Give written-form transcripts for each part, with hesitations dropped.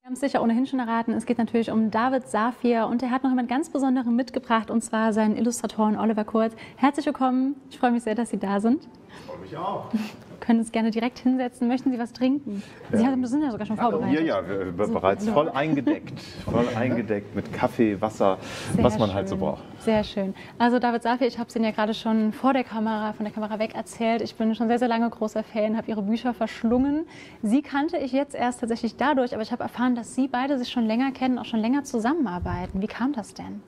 Wir haben es sicher ohnehin schon erraten, es geht natürlich um David Safir und er hat noch jemand ganz Besonderen mitgebracht, und zwar seinen Illustratoren Oliver Kurz. Herzlich willkommen, ich freue mich sehr, dass Sie da sind. Ich freue mich auch. Wir können uns gerne direkt hinsetzen. Möchten Sie was trinken? Sie sind ja sogar schon vorbereitet. Ja, bereits voll eingedeckt mit Kaffee, Wasser, was man halt so braucht. Sehr schön. Also David Safir, ich habe es Ihnen ja gerade schon von der Kamera weg erzählt. Ich bin schon sehr, sehr lange großer Fan, habe Ihre Bücher verschlungen. Sie kannte ich jetzt erst tatsächlich dadurch, aber ich habe erfahren, dass Sie beide sich schon länger kennen, auch schon länger zusammenarbeiten. Wie kam das denn?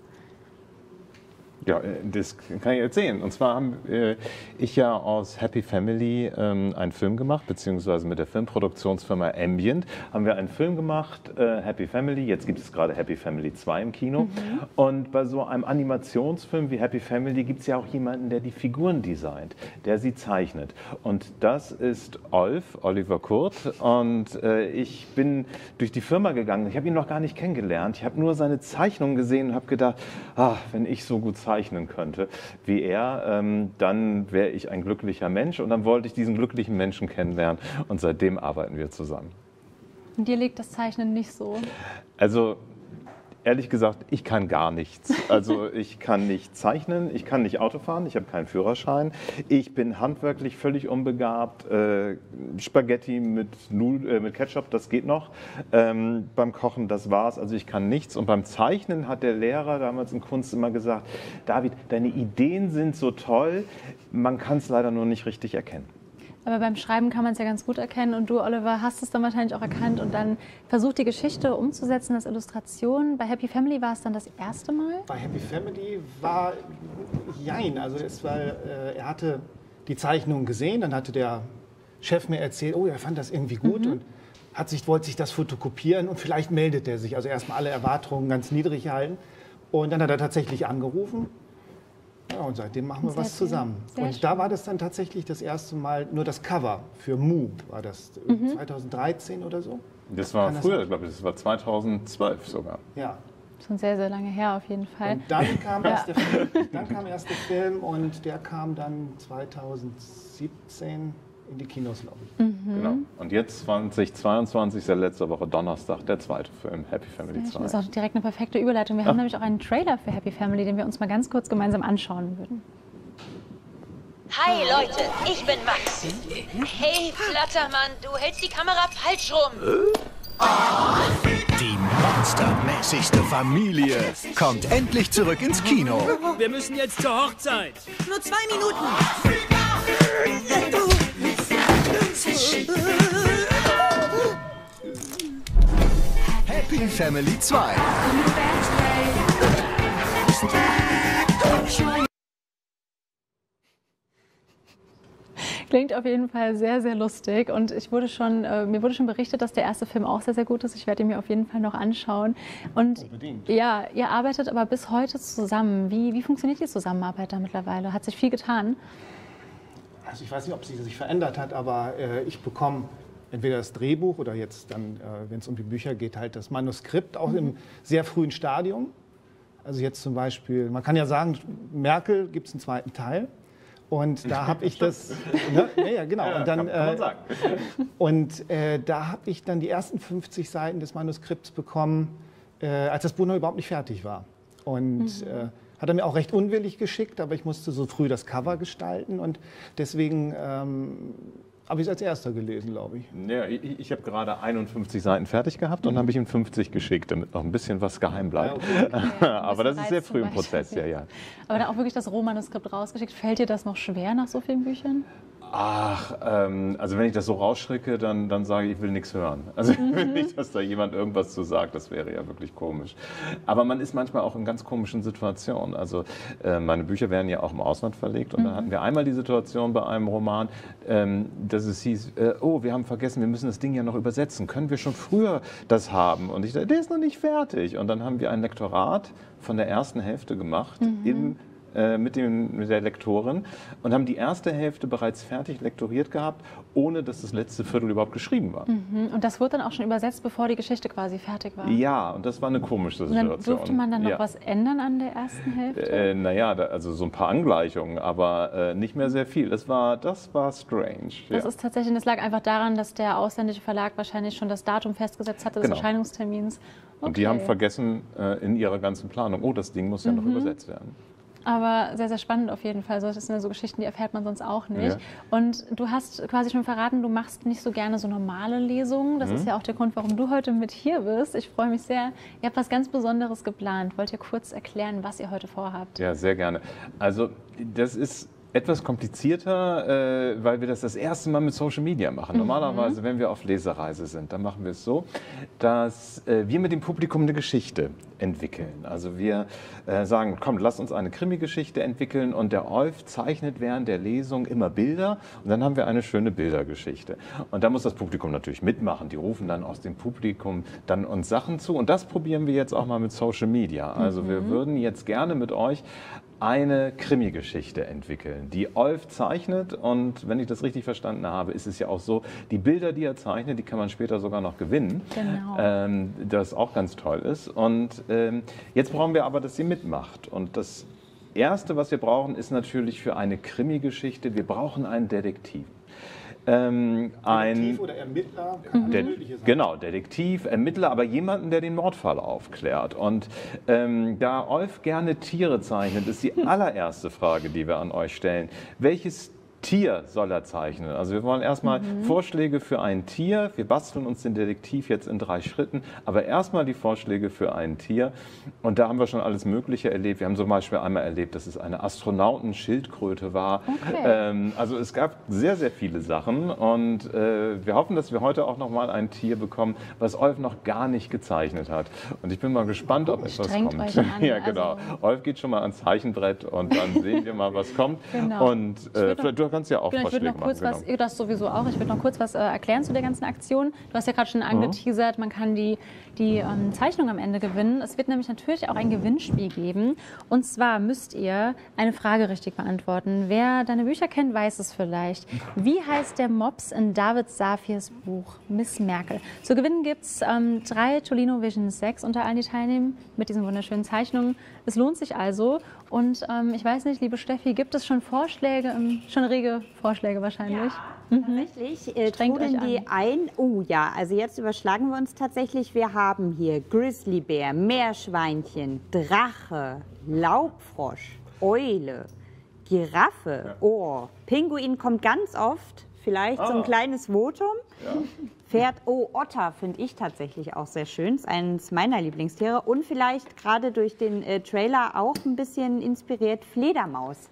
Ja, das kann ich erzählen. Und zwar habe ich ja aus Happy Family einen Film gemacht, beziehungsweise mit der Filmproduktionsfirma Ambient haben wir einen Film gemacht, Happy Family. Jetzt gibt es gerade Happy Family 2 im Kino. Und bei so einem Animationsfilm wie Happy Family gibt es ja auch jemanden, der die Figuren designt, der sie zeichnet. Und das ist Oliver Kurz. Und ich bin durch die Firma gegangen. Ich habe ihn noch gar nicht kennengelernt. Ich habe nur seine Zeichnungen gesehen und habe gedacht, wenn ich so gut zeichnen könnte wie er, dann wäre ich ein glücklicher Mensch, und dann wollte ich diesen glücklichen Menschen kennenlernen, und seitdem arbeiten wir zusammen. Und dir liegt das Zeichnen nicht so? Also ehrlich gesagt, ich kann gar nichts. Also ich kann nicht zeichnen, ich kann nicht Auto fahren, ich habe keinen Führerschein. Ich bin handwerklich völlig unbegabt. Spaghetti mit Ketchup, das geht noch. Beim Kochen, das war's. Also ich kann nichts. Und beim Zeichnen hat der Lehrer damals in Kunst immer gesagt, David, deine Ideen sind so toll, man kann es leider nur nicht richtig erkennen. Aber beim Schreiben kann man es ja ganz gut erkennen, und du, Oliver, hast es dann wahrscheinlich auch erkannt und dann versucht, die Geschichte umzusetzen als Illustration. Bei Happy Family war es dann das erste Mal? Bei Happy Family war jein. Also er hatte die Zeichnung gesehen, dann hatte der Chef mir erzählt, oh, er fand das irgendwie gut und wollte sich das fotokopieren, und vielleicht meldet er sich. Also erstmal alle Erwartungen ganz niedrig halten. Und dann hat er tatsächlich angerufen. Ja, und seitdem machen wir was zusammen. Und da war das dann tatsächlich das erste Mal nur das Cover für Mu, war das 2013 oder so? Das war früher, glaube ich, das war 2012 sogar. Ja. Schon sehr, sehr lange her auf jeden Fall. Und dann kam erst der Film, und der kam dann 2017 in die Kinos, glaube ich. Genau. Und jetzt 2022 ist ja letzte Woche Donnerstag der zweite Film, Happy Family 2. Das ist auch direkt eine perfekte Überleitung. Wir haben nämlich auch einen Trailer für Happy Family, den wir uns mal ganz kurz gemeinsam anschauen würden. Hi Leute, ich bin Max. Hey Flattermann, du hältst die Kamera falsch rum. Die monstermäßigste Familie kommt endlich zurück ins Kino. Wir müssen jetzt zur Hochzeit. Nur 2 Minuten. Happy Family 2. Klingt auf jeden Fall sehr, sehr lustig, und mir wurde schon berichtet, dass der erste Film auch sehr, sehr gut ist. Ich werde ihn mir auf jeden Fall noch anschauen. Und Unbedingt. ja, ihr arbeitet aber bis heute zusammen. Wie funktioniert die Zusammenarbeit da mittlerweile? Hat sich viel getan? Also ich weiß nicht, ob sie sich verändert hat, aber ich bekomme entweder das Drehbuch oder jetzt dann, wenn es um die Bücher geht, halt das Manuskript, auch im sehr frühen Stadium. Also jetzt zum Beispiel, man kann ja sagen, Merkel gibt es einen zweiten Teil. Und da habe ich das, ne? Ja, genau. Ja, und dann, kann man sagen. Da habe ich dann die ersten 50 Seiten des Manuskripts bekommen, als das Buch noch überhaupt nicht fertig war. Und hat er mir auch recht unwillig geschickt, aber ich musste so früh das Cover gestalten, und deswegen habe ich es als erster gelesen, glaube ich. Ja, ich habe gerade 51 Seiten fertig gehabt und habe ich ihm 50 geschickt, damit noch ein bisschen was geheim bleibt. Okay. Aber das ist sehr früh im Prozess, ja. Aber dann auch wirklich das Rohmanuskript rausgeschickt. Fällt dir das noch schwer nach so vielen Büchern? Also wenn ich das so rausschicke, dann sage ich will nichts hören. Also ich will nicht, dass da jemand irgendwas zu sagt, das wäre ja wirklich komisch. Aber man ist manchmal auch in ganz komischen Situationen. Also meine Bücher werden ja auch im Ausland verlegt, und dann hatten wir einmal die Situation bei einem Roman, dass es hieß, oh, wir haben vergessen, wir müssen das Ding ja noch übersetzen. Können wir schon früher das haben? Und ich dachte, der ist noch nicht fertig. Und dann haben wir ein Lektorat von der ersten Hälfte gemacht im mit der Lektorin und haben die erste Hälfte bereits fertig lektoriert gehabt, ohne dass das letzte Viertel überhaupt geschrieben war. Und das wurde dann auch schon übersetzt, bevor die Geschichte quasi fertig war? Ja, und das war eine komische Situation. Und dann durfte man dann noch was ändern an der ersten Hälfte? Naja, also so ein paar Angleichungen, aber nicht mehr sehr viel. Das war strange. Das ist tatsächlich, das lag einfach daran, dass der ausländische Verlag wahrscheinlich schon das Datum festgesetzt hatte des Erscheinungstermins. Okay. Und die haben vergessen in ihrer ganzen Planung, oh, das Ding muss ja noch übersetzt werden. Aber sehr, sehr spannend auf jeden Fall. Das sind ja so Geschichten, die erfährt man sonst auch nicht. Ja. Und du hast quasi schon verraten, du machst nicht so gerne so normale Lesungen. Das ist ja auch der Grund, warum du heute mit hier bist. Ich freue mich sehr. Ihr habt was ganz Besonderes geplant. Wollt ihr kurz erklären, was ihr heute vorhabt? Ja, sehr gerne. Also das ist etwas komplizierter, weil wir das erste Mal mit Social Media machen. Normalerweise, wenn wir auf Lesereise sind, dann machen wir es so, dass wir mit dem Publikum eine Geschichte entwickeln. Also wir sagen, komm, lass uns eine Krimi-Geschichte entwickeln und der Olf zeichnet während der Lesung immer Bilder und dann haben wir eine schöne Bildergeschichte. Und da muss das Publikum natürlich mitmachen. Die rufen dann aus dem Publikum dann uns Sachen zu und das probieren wir jetzt auch mal mit Social Media. Also wir würden jetzt gerne mit euch eine Krimi-Geschichte entwickeln, die Olf zeichnet und wenn ich das richtig verstanden habe, ist es ja auch so, die Bilder, die er zeichnet, die kann man später sogar noch gewinnen, das auch ganz toll ist und jetzt brauchen wir aber, dass sie mitmacht und das Erste, was wir brauchen, ist natürlich für eine Krimi-Geschichte, wir brauchen einen Detektiv. Detektiv oder Ermittler? Genau, Detektiv, Ermittler, aber jemanden, der den Mordfall aufklärt. Und da Olf gerne Tiere zeichnet, ist die allererste Frage, die wir an euch stellen. Welches Tier soll er zeichnen? Also wir wollen erstmal Vorschläge für ein Tier. Wir basteln uns den Detektiv jetzt in 3 Schritten, aber erstmal die Vorschläge für ein Tier. Und da haben wir schon alles Mögliche erlebt. Wir haben zum Beispiel einmal erlebt, dass es eine Astronautenschildkröte war. Okay. Also es gab sehr, sehr viele Sachen und wir hoffen, dass wir heute auch noch mal ein Tier bekommen, was Olf noch gar nicht gezeichnet hat. Und ich bin mal gespannt, ob etwas kommt. Euch an, ja, genau. Also Olf geht schon mal ans Zeichenbrett und dann sehen wir mal, was kommt. Genau. Und du kannst ja auch Vorschläge ich würde noch kurz machen. ihr das sowieso auch. Ich würde noch kurz was erklären zu der ganzen Aktion. Du hast ja gerade schon angeteasert, man kann die Zeichnung am Ende gewinnen. Es wird nämlich natürlich auch ein Gewinnspiel geben. Und zwar müsst ihr eine Frage richtig beantworten. Wer deine Bücher kennt, weiß es vielleicht. Wie heißt der Mops in David Safirs Buch Miss Merkel? Zu gewinnen gibt es 3 Tolino Vision 6 unter allen, die teilnehmen, mit diesen wunderschönen Zeichnungen. Es lohnt sich also. Und ich weiß nicht, liebe Steffi, gibt es schon Vorschläge, schon rege Vorschläge wahrscheinlich? Ja, tatsächlich trudeln die ein. Oh ja, also jetzt überschlagen wir uns tatsächlich. Wir haben hier Grizzlybär, Meerschweinchen, Drache, Laubfrosch, Eule, Giraffe, Ohr. Pinguin kommt ganz oft, vielleicht so ein kleines Votum. Ja. Pferd, Otter finde ich tatsächlich auch sehr schön, ist eines meiner Lieblingstiere. Und vielleicht gerade durch den Trailer auch ein bisschen inspiriert, Fledermaus.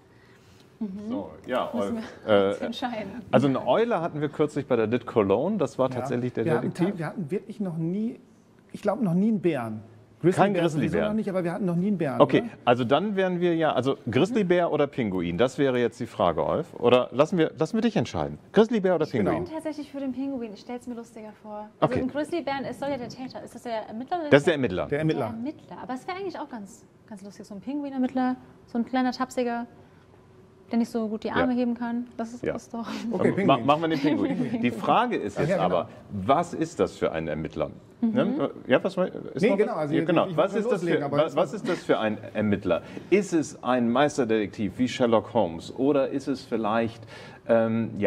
So, ja, entscheiden. also eine Eule hatten wir kürzlich bei der Dit Cologne, das war tatsächlich der Detektiv. Wir hatten wirklich noch nie, ich glaube noch nie einen Bären. Kein Grizzlybär. Noch nicht, aber wir hatten noch nie einen Bären. Okay, oder? also dann wären wir ja, also Grizzlybär oder Pinguin, das wäre jetzt die Frage, Olf. Oder lassen wir dich entscheiden. Grizzlybär oder Pinguin? Ich bin tatsächlich für den Pinguin. Ich stelle es mir lustiger vor. Also okay. Ein Grizzlybären soll ja der Täter. Ist das der Ermittler? Oder das ist der Ermittler. Der Ermittler. Der Ermittler. Aber es wäre eigentlich auch ganz lustig. So ein Pinguin-Ermittler, so ein kleiner Tapsiger, der nicht so gut die Arme heben kann. Das ist das doch. Okay, machen wir den Pinguin. Die Frage ist jetzt aber, was ist das für ein Ermittler? Ja, was ist nee, genau. Also genau. Was ist das für ein Ermittler? Ist es ein Meisterdetektiv wie Sherlock Holmes oder ist es vielleicht ein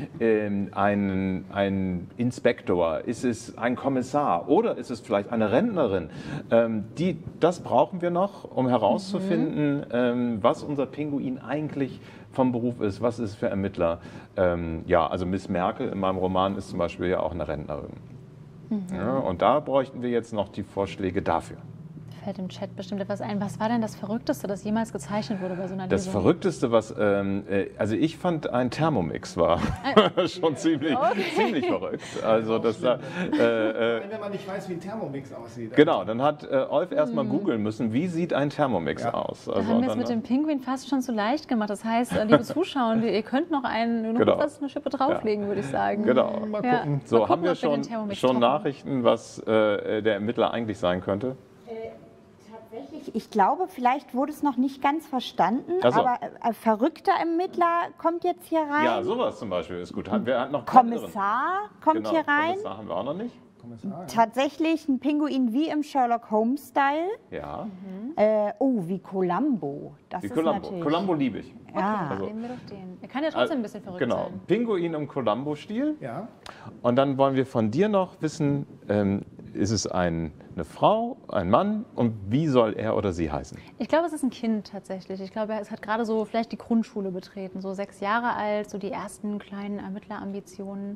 Inspektor? Ist es ein Kommissar oder ist es vielleicht eine Rentnerin? Das brauchen wir noch, um herauszufinden, was unser Pinguin eigentlich vom Beruf ist. Was ist für Ermittler? Also Miss Merkel in meinem Roman ist zum Beispiel ja auch eine Rentnerin. Ja, und da bräuchten wir jetzt noch die Vorschläge dafür. Fällt im Chat bestimmt etwas ein. Was war denn das Verrückteste, das jemals gezeichnet wurde bei so einer Lesung? Das Verrückteste, also ich fand, ein Thermomix war schon ziemlich verrückt. Also wenn man nicht weiß, wie ein Thermomix aussieht. Genau, dann hat Olf erstmal googeln müssen, wie sieht ein Thermomix aus. Also da haben wir es mit dem Pinguin fast schon zu leicht gemacht. Das heißt, liebe Zuschauer, ihr könnt noch eine Schippe drauflegen, würde ich sagen. Genau. Mal gucken. So, haben wir schon Nachrichten, was der Ermittler eigentlich sein könnte? ich glaube, vielleicht wurde es noch nicht ganz verstanden, Ach so. aber verrückter Ermittler kommt jetzt hier rein. Ja, sowas zum Beispiel ist gut. Wer hat noch Kommissar kommt hier rein. Kommissar haben wir auch noch nicht. Tatsächlich ein Pinguin wie im Sherlock Holmes-Style. Ja. Wie Columbo. Das Wie ist Columbo. natürlich... Columbo liebe ich. Ja. Also, Nehmen wir doch den. Er kann ja trotzdem ein bisschen verrückt genau. sein. Pinguin im Columbo-Stil. Ja. Und dann wollen wir von dir noch wissen, ist es eine Frau, ein Mann und wie soll er oder sie heißen? Ich glaube, es ist ein Kind tatsächlich. Ich glaube, es hat gerade so vielleicht die Grundschule betreten, so 6 Jahre alt, so die ersten kleinen Ermittlerambitionen.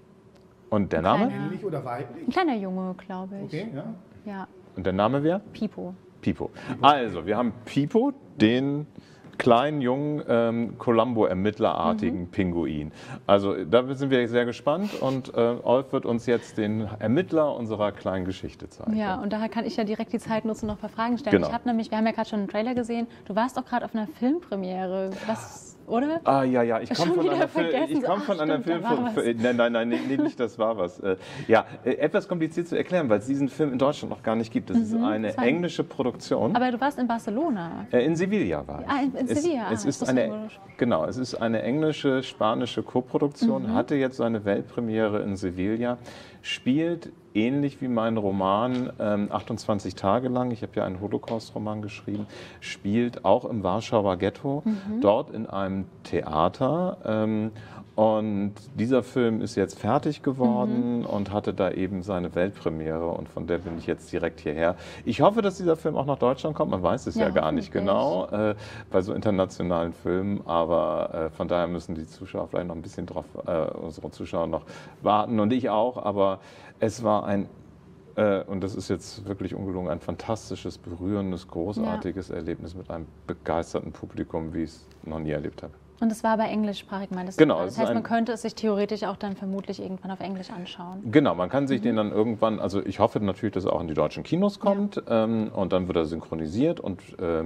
Und der Name? Männlich oder weiblich? Ein kleiner Junge, glaube ich. Okay, ja. Ja, Und der Name wer? Pipo. Pipo. Also, wir haben Pipo, den kleinen, jungen, Columbo-Ermittlerartigen Pinguin. Also da sind wir sehr gespannt und Olf wird uns jetzt den Ermittler unserer kleinen Geschichte zeigen. Ja, und daher kann ich ja direkt die Zeit nutzen, noch ein paar Fragen stellen. Genau. Ich habe nämlich, wir haben ja gerade schon einen Trailer gesehen, du warst auch gerade auf einer Filmpremiere. Was, oder? Ah, ja, ich komme Schon von wieder einer, vergessen. von einer Stimmt, da war was. Nein, nicht, das war was. Etwas kompliziert zu erklären, weil es diesen Film in Deutschland noch gar nicht gibt. Das ist eine das war- englische Produktion. Aber du warst in Barcelona. In Sevilla war ich. Ah, in Sevilla. Es ist das eine, wusste ich genau, es ist eine englische-spanische Koproduktion, hatte jetzt seine Weltpremiere in Sevilla, spielt ähnlich wie mein Roman 28 Tage lang, ich habe ja einen Holocaust-Roman geschrieben, spielt auch im Warschauer Ghetto, dort in einem Theater. Und dieser Film ist jetzt fertig geworden und hatte da eben seine Weltpremiere und von der bin ich jetzt direkt hierher. Ich hoffe, dass dieser Film auch nach Deutschland kommt, man weiß es ja gar nicht genau bei so internationalen Filmen, aber von daher müssen die Zuschauer vielleicht noch ein bisschen drauf, unsere Zuschauer noch warten und ich auch, aber es war ein und das ist jetzt wirklich ungelogen, ein fantastisches, berührendes, großartiges Erlebnis mit einem begeisterten Publikum, wie ich es noch nie erlebt habe. Und es war aber englischsprachig, meintest Genau, du? es Das ist heißt, man ein- könnte es sich theoretisch auch dann vermutlich irgendwann auf Englisch anschauen. Genau, man kann sich den dann irgendwann, also ich hoffe natürlich, dass er auch in die deutschen Kinos kommt und dann wird er synchronisiert und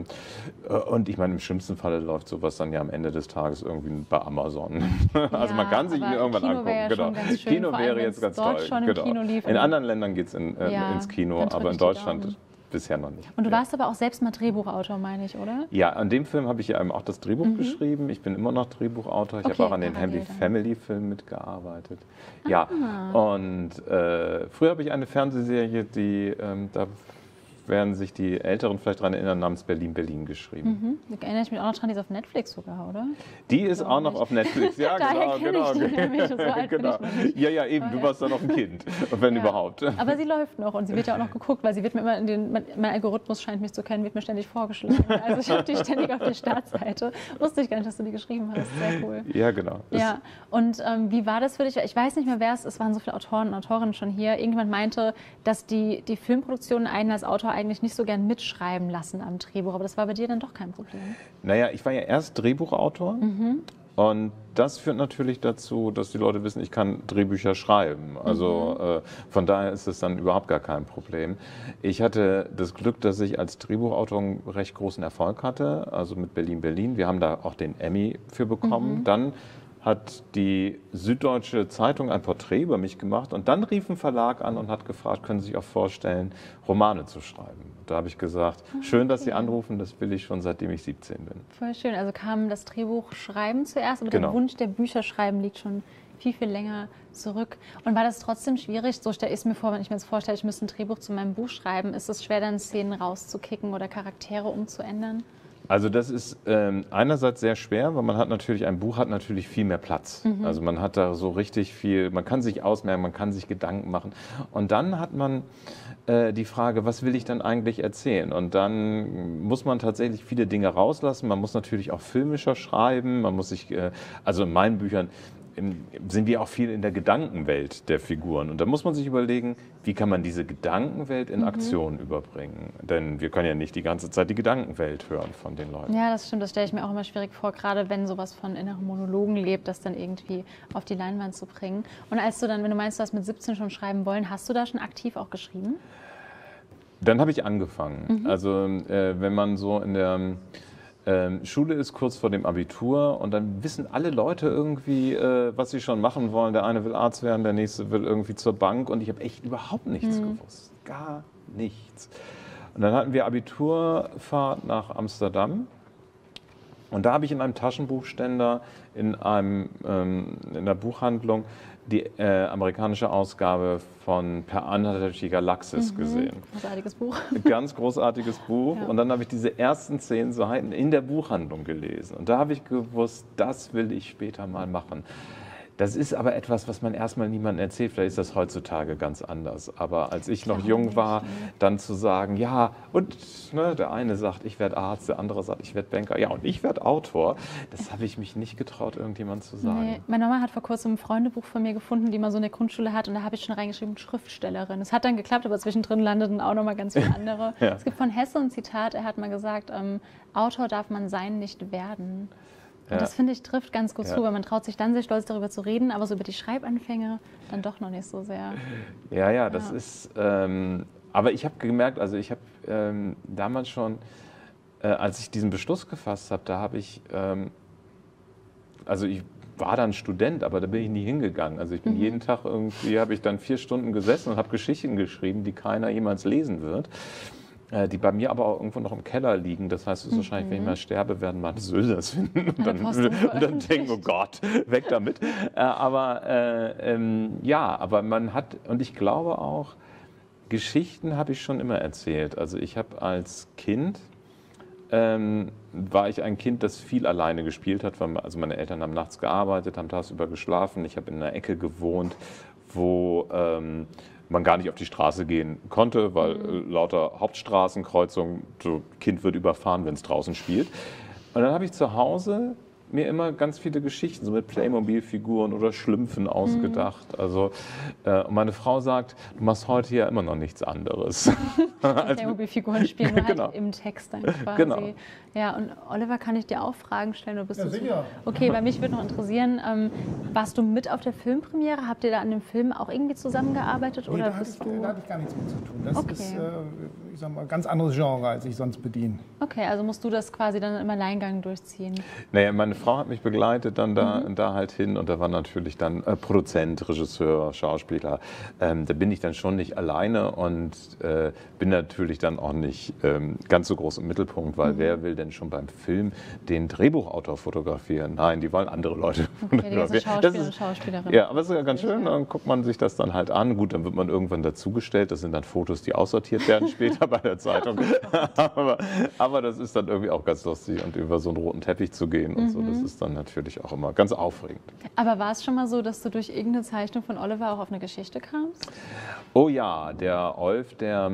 ich meine, im schlimmsten Falle läuft sowas dann ja am Ende des Tages irgendwie bei Amazon. Also man kann sich ihn aber irgendwann Kino angucken. wäre ja Genau. schon ganz schön, Kino vor allem, wäre wenn jetzt es ganz dort toll. schon im Genau. Kino lief. In anderen Ländern geht es ins Kino, dann drück aber in ich die Deutschland Daumen. bisher noch nicht. Und du Ja. warst aber auch selbst mal Drehbuchautor, meine ich, oder? Ja, an dem Film habe ich ja eben auch das Drehbuch geschrieben. Ich bin immer noch Drehbuchautor. Ich Okay, habe auch an den parallel Happy dann. Family Film mitgearbeitet. Ja, und früher habe ich eine Fernsehserie, die, da werden sich die Älteren vielleicht daran erinnern, namens Berlin, Berlin geschrieben. Da erinnere ich mich auch noch dran, die ist auf Netflix sogar, oder? Die ist auch noch nicht. auf Netflix. Ja, Daher genau, kenne ich die nämlich, so alt bin genau. ich noch nicht. Ja, eben, du warst da noch ein Kind, wenn Ja. überhaupt. Aber sie läuft noch und sie wird ja auch noch geguckt, weil sie wird mir immer mein Algorithmus scheint mich zu kennen, wird mir ständig vorgeschlagen. Also ich habe die ständig auf der Startseite. Wusste ich gar nicht, dass du die geschrieben hast. Sehr cool. Ja, genau. Ja, und wie war das für dich? Ich weiß nicht mehr, wer es waren so viele Autoren und Autorinnen schon hier. Irgendjemand meinte, dass die Filmproduktionen einen als Autor eigentlich nicht so gern mitschreiben lassen am Drehbuch. Aber das war bei dir dann doch kein Problem. Naja, ich war ja erst Drehbuchautor und das führt natürlich dazu, dass die Leute wissen, ich kann Drehbücher schreiben. Also von daher ist es dann überhaupt gar kein Problem. Ich hatte das Glück, dass ich als Drehbuchautor einen recht großen Erfolg hatte, also mit Berlin, Berlin. Wir haben da auch den Emmy für bekommen. Dann hat die Süddeutsche Zeitung ein Porträt über mich gemacht und dann rief ein Verlag an und hat gefragt, können Sie sich auch vorstellen, Romane zu schreiben. Da habe ich gesagt, schön, dass Sie anrufen, das will ich schon seitdem ich 17 bin. Voll schön. Also kam das Drehbuchschreiben zuerst, aber Genau. der Wunsch der Bücherschreiben liegt schon viel, viel länger zurück. Und war das trotzdem schwierig? So stelle ich es mir vor, wenn ich mir jetzt vorstelle, ich müsste ein Drehbuch zu meinem Buch schreiben. Ist es schwer, dann Szenen rauszukicken oder Charaktere umzuändern? Also das ist einerseits sehr schwer, weil man hat natürlich, ein Buch hat natürlich viel mehr Platz. Also man hat da so richtig viel, man kann sich ausmerken, man kann sich Gedanken machen. Und dann hat man die Frage, was will ich dann eigentlich erzählen? Und dann muss man tatsächlich viele Dinge rauslassen. Man muss natürlich auch filmischer schreiben. Man muss sich, also in meinen Büchern sind wir auch viel in der Gedankenwelt der Figuren. Und da muss man sich überlegen, wie kann man diese Gedankenwelt in Aktion überbringen? Denn wir können ja nicht die ganze Zeit die Gedankenwelt hören von den Leuten. Ja, das stimmt. Das stelle ich mir auch immer schwierig vor, gerade wenn sowas von inneren Monologen lebt, das dann irgendwie auf die Leinwand zu bringen. Und als du dann, wenn du meinst, du hast mit 17 schon schreiben wollen, hast du da schon aktiv auch geschrieben? Dann habe ich angefangen. Also wenn man so in der Schule ist, kurz vor dem Abitur, und dann wissen alle Leute irgendwie, was sie schon machen wollen. Der eine will Arzt werden, der nächste will irgendwie zur Bank, und ich habe echt überhaupt nichts gewusst. Gar nichts. Und dann hatten wir Abiturfahrt nach Amsterdam. Und da habe ich in einem Taschenbuchständer in der Buchhandlung die amerikanische Ausgabe von Per Anhalter durch die Galaxis gesehen. Großartiges Buch. Ganz großartiges Buch. Ja. Und dann habe ich diese ersten 10 Seiten in der Buchhandlung gelesen. Und da habe ich gewusst, das will ich später mal machen. Das ist aber etwas, was man erstmal niemandem erzählt. Vielleicht ist das heutzutage ganz anders. Aber als ich noch jung war, dann zu sagen, ja, und ne, der eine sagt, ich werde Arzt, der andere sagt, ich werde Banker, ja, und ich werde Autor, das habe ich mich nicht getraut, irgendjemand zu sagen. Nee. Meine Mama hat vor kurzem ein Freundebuch von mir gefunden, die man so in der Grundschule hat. Und da habe ich schon reingeschrieben, Schriftstellerin. Es hat dann geklappt, aber zwischendrin landeten auch noch mal ganz viele andere. Ja. Es gibt von Hesse ein Zitat, er hat mal gesagt, Autor darf man sein, nicht werden. Und das, finde ich, trifft ganz gut zu, weil man traut sich dann sehr stolz darüber zu reden, aber so über die Schreibanfänge dann doch noch nicht so sehr. Ja, das ist, aber ich habe gemerkt, also ich habe damals schon, als ich diesen Beschluss gefasst habe, da habe ich, also ich war dann Student, aber da bin ich nie hingegangen. Also ich bin jeden Tag irgendwie, habe ich dann 4 Stunden gesessen und habe Geschichten geschrieben, die keiner jemals lesen wird. Die bei mir aber auch irgendwo noch im Keller liegen. Das heißt, es ist wahrscheinlich, wenn ich mal sterbe, werden meine Söhne das finden und dann denken, oh Gott, weg damit. Aber man hat, und ich glaube auch, Geschichten habe ich schon immer erzählt. Also ich habe als Kind, war ich ein Kind, das viel alleine gespielt hat. Also meine Eltern haben nachts gearbeitet, haben tagsüber geschlafen. Ich habe in einer Ecke gewohnt, wo man gar nicht auf die Straße gehen konnte, weil lauter Hauptstraßenkreuzungen, so Kind wird überfahren, wenn es draußen spielt. Und dann habe ich zu Hause mir immer ganz viele Geschichten, so mit Playmobil-Figuren oder Schlümpfen ausgedacht. Also, und meine Frau sagt, du machst heute ja immer noch nichts anderes. Playmobil-Figuren spielen nur halt im Text dann quasi. Genau. Ja, und Oliver, kann ich dir auch Fragen stellen? Oder bist ja, du sicher. Okay, bei mich würde noch interessieren, warst du mit auf der Filmpremiere? Habt ihr da an dem Film auch irgendwie zusammengearbeitet? Nee, oder da hatte ich gar nichts mit zu tun. Das ist, ich sag mal, ein ganz anderes Genre, als ich sonst bediene. Okay, also musst du das quasi dann im Alleingang durchziehen? Naja, meine Frau hat mich begleitet dann da halt hin und da war natürlich dann Produzent, Regisseur, Schauspieler. Da bin ich dann schon nicht alleine und bin natürlich dann auch nicht ganz so groß im Mittelpunkt, weil wer will denn schon beim Film den Drehbuchautor fotografieren? Nein, die wollen andere Leute fotografieren. Schauspieler und Schauspielerin. Ja, aber es ist ja ganz schön, dann guckt man sich das dann halt an. Gut, dann wird man irgendwann dazugestellt. Das sind dann Fotos, die aussortiert werden später bei der Zeitung. aber das ist dann irgendwie auch ganz lustig und über so einen roten Teppich zu gehen und so, das ist dann natürlich auch immer ganz aufregend. Aber war es schon mal so, dass du durch irgendeine Zeichnung von Oliver auch auf eine Geschichte kamst? Oh ja, der Olf, der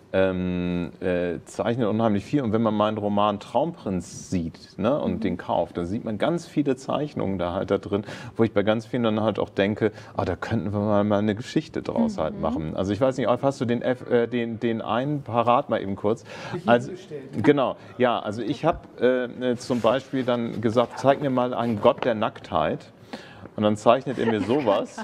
zeichnet unheimlich viel. Und wenn man meinen Roman Traumprinz sieht, ne, und den kauft, dann sieht man ganz viele Zeichnungen da halt da drin, wo ich bei ganz vielen dann halt auch denke, da könnten wir mal eine Geschichte draus halt machen. Also ich weiß nicht, Olf, hast du den einen parat mal eben kurz? Also, genau, ja, also ich habe zum Beispiel dann gesagt, zeig mir mal einen Gott der Nacktheit. Und dann zeichnet er mir sowas.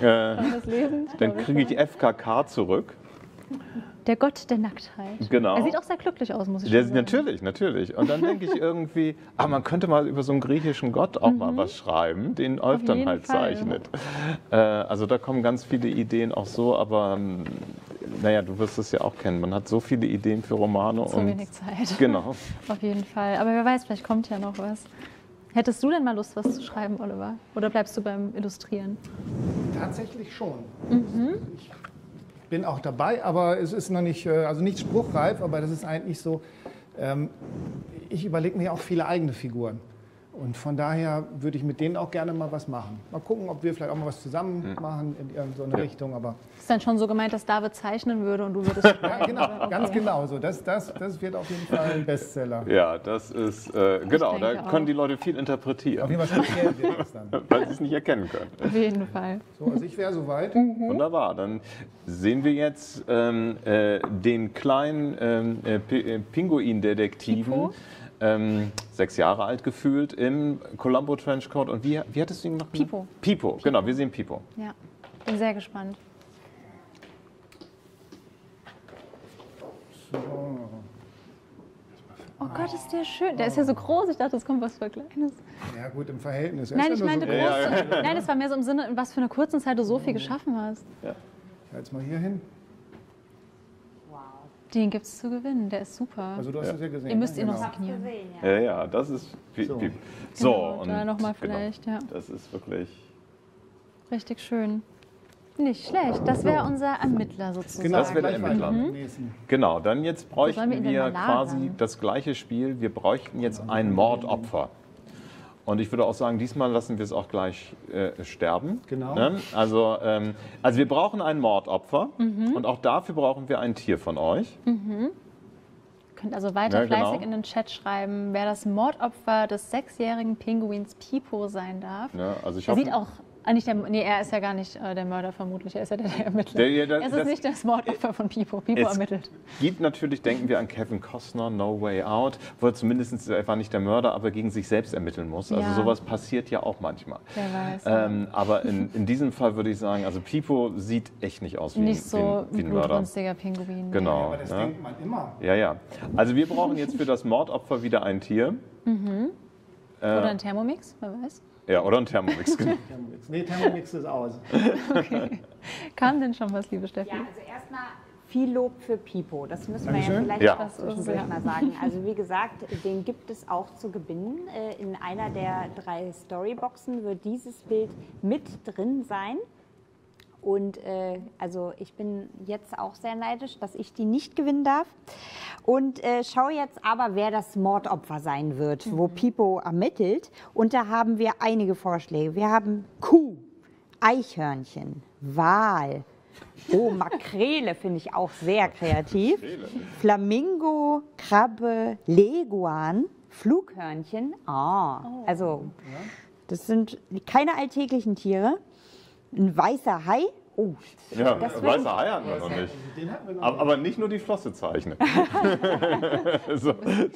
Dann kriege ich FKK zurück. Der Gott der Nacktheit. Genau. Er sieht auch sehr glücklich aus, muss ich sagen. Natürlich. Und dann denke ich irgendwie, man könnte mal über so einen griechischen Gott auch mal was schreiben, den Olf dann halt zeichnet. Also da kommen ganz viele Ideen auch so, aber naja, du wirst es ja auch kennen. Man hat so viele Ideen für Romane. So wenig Zeit. Genau. Auf jeden Fall. Aber wer weiß, vielleicht kommt ja noch was. Hättest du denn mal Lust, was zu schreiben, Oliver? Oder bleibst du beim Illustrieren? Tatsächlich schon. Ich bin auch dabei, aber es ist noch nicht, also nicht spruchreif, aber das ist eigentlich so, ich überlege mir auch viele eigene Figuren. Und von daher würde ich mit denen auch gerne mal was machen. Mal gucken, ob wir vielleicht auch mal was zusammen machen in irgendeine Richtung. Aber ist dann schon so gemeint, dass David zeichnen würde und du würdest schreiben? Ja, genau, okay. Ganz genau so. Das wird auf jeden Fall ein Bestseller. Ja, das ist, genau, da können die Leute viel interpretieren. Auf jeden Fall speziell wird es dann. Weil sie es nicht erkennen können. Auf jeden Fall. So, also ich wäre soweit. Wunderbar, dann sehen wir jetzt den kleinen Pinguin-Detektiven. 6 Jahre alt gefühlt, im Columbo Trenchcoat. Und wie hattest du ihn noch? Pipo. Pipo, genau, wir sehen Pipo. Ja, bin sehr gespannt. So. Oh Gott, ist der schön. Der ist ja so groß. Ich dachte, es kommt was für Kleines. Ja gut, im Verhältnis. Nein, ich meinte so groß. Nein, das war mehr so im Sinne, in was für einer kurzen Zeit du so viel geschaffen hast. Ja. Jetzt mal hier hin. Den gibt es zu gewinnen, der ist super. Also du hast es ja gesehen. Ihr müsst ihn ne? noch Genau. signieren. Ja, das ist So. So, Genau, und da nochmal vielleicht, ja. das ist wirklich. Richtig schön. Nicht schlecht. Das wäre unser Ermittler sozusagen. Genau, Das wird der gleich weiter Ermittler. mit dem nächsten. Genau, dann jetzt sollen wir bräuchten ihn denn wir mal quasi lagern? das gleiche Spiel. Wir bräuchten jetzt ein Mordopfer. Und ich würde auch sagen, diesmal lassen wir es auch gleich sterben. Genau. Ne? Also wir brauchen ein Mordopfer und auch dafür brauchen wir ein Tier von euch. Könnt also weiter Ja, genau. fleißig in den Chat schreiben, wer das Mordopfer des 6-jährigen Pinguins Pipo sein darf. Ja, also ich Er hoffe, sieht auch, er ist ja gar nicht der Mörder vermutlich, er ist ja der Ermittler. Es ist nicht das Mordopfer von Pipo. Pipo es ermittelt. gibt natürlich, denken wir an Kevin Costner, No Way Out, wo er zumindest, er war nicht der Mörder, aber gegen sich selbst ermitteln muss. Also Ja. sowas passiert ja auch manchmal. Wer weiß. Aber in diesem Fall würde ich sagen, also Pipo sieht echt nicht aus wie, Nicht so wie ein ein Mörder. blutrünstiger Pinguin. nee. Genau. Aber das ne? denkt man immer. Ja. Also wir brauchen jetzt für das Mordopfer wieder ein Tier. Oder ein Thermomix, wer weiß. Ja, oder ein Thermomix. Thermomix. Nee, Thermomix ist aus. Kam denn schon was, liebe Steffi? Ja, also erstmal viel Lob für Pipo. Das müssen wir ja Dankeschön. vielleicht Ja. auch zwischendurch mal sagen. Also wie gesagt, den gibt es auch zu gewinnen. In einer der 3 Storyboxen wird dieses Bild mit drin sein. Und also ich bin jetzt auch sehr neidisch, dass ich die nicht gewinnen darf. Und schaue jetzt aber, wer das Mordopfer sein wird, wo Pipo ermittelt. Und da haben wir einige Vorschläge. Wir haben Kuh, Eichhörnchen, Wal. Oh, Makrele finde ich auch sehr kreativ. Flamingo, Krabbe, Leguan, Flughörnchen. Also das sind keine alltäglichen Tiere. Ein weißer Hai. Oh, Ja, das weißer Hai hatten wir noch nicht. Den hatten wir noch Aber nicht nur die Flosse zeichnen. so.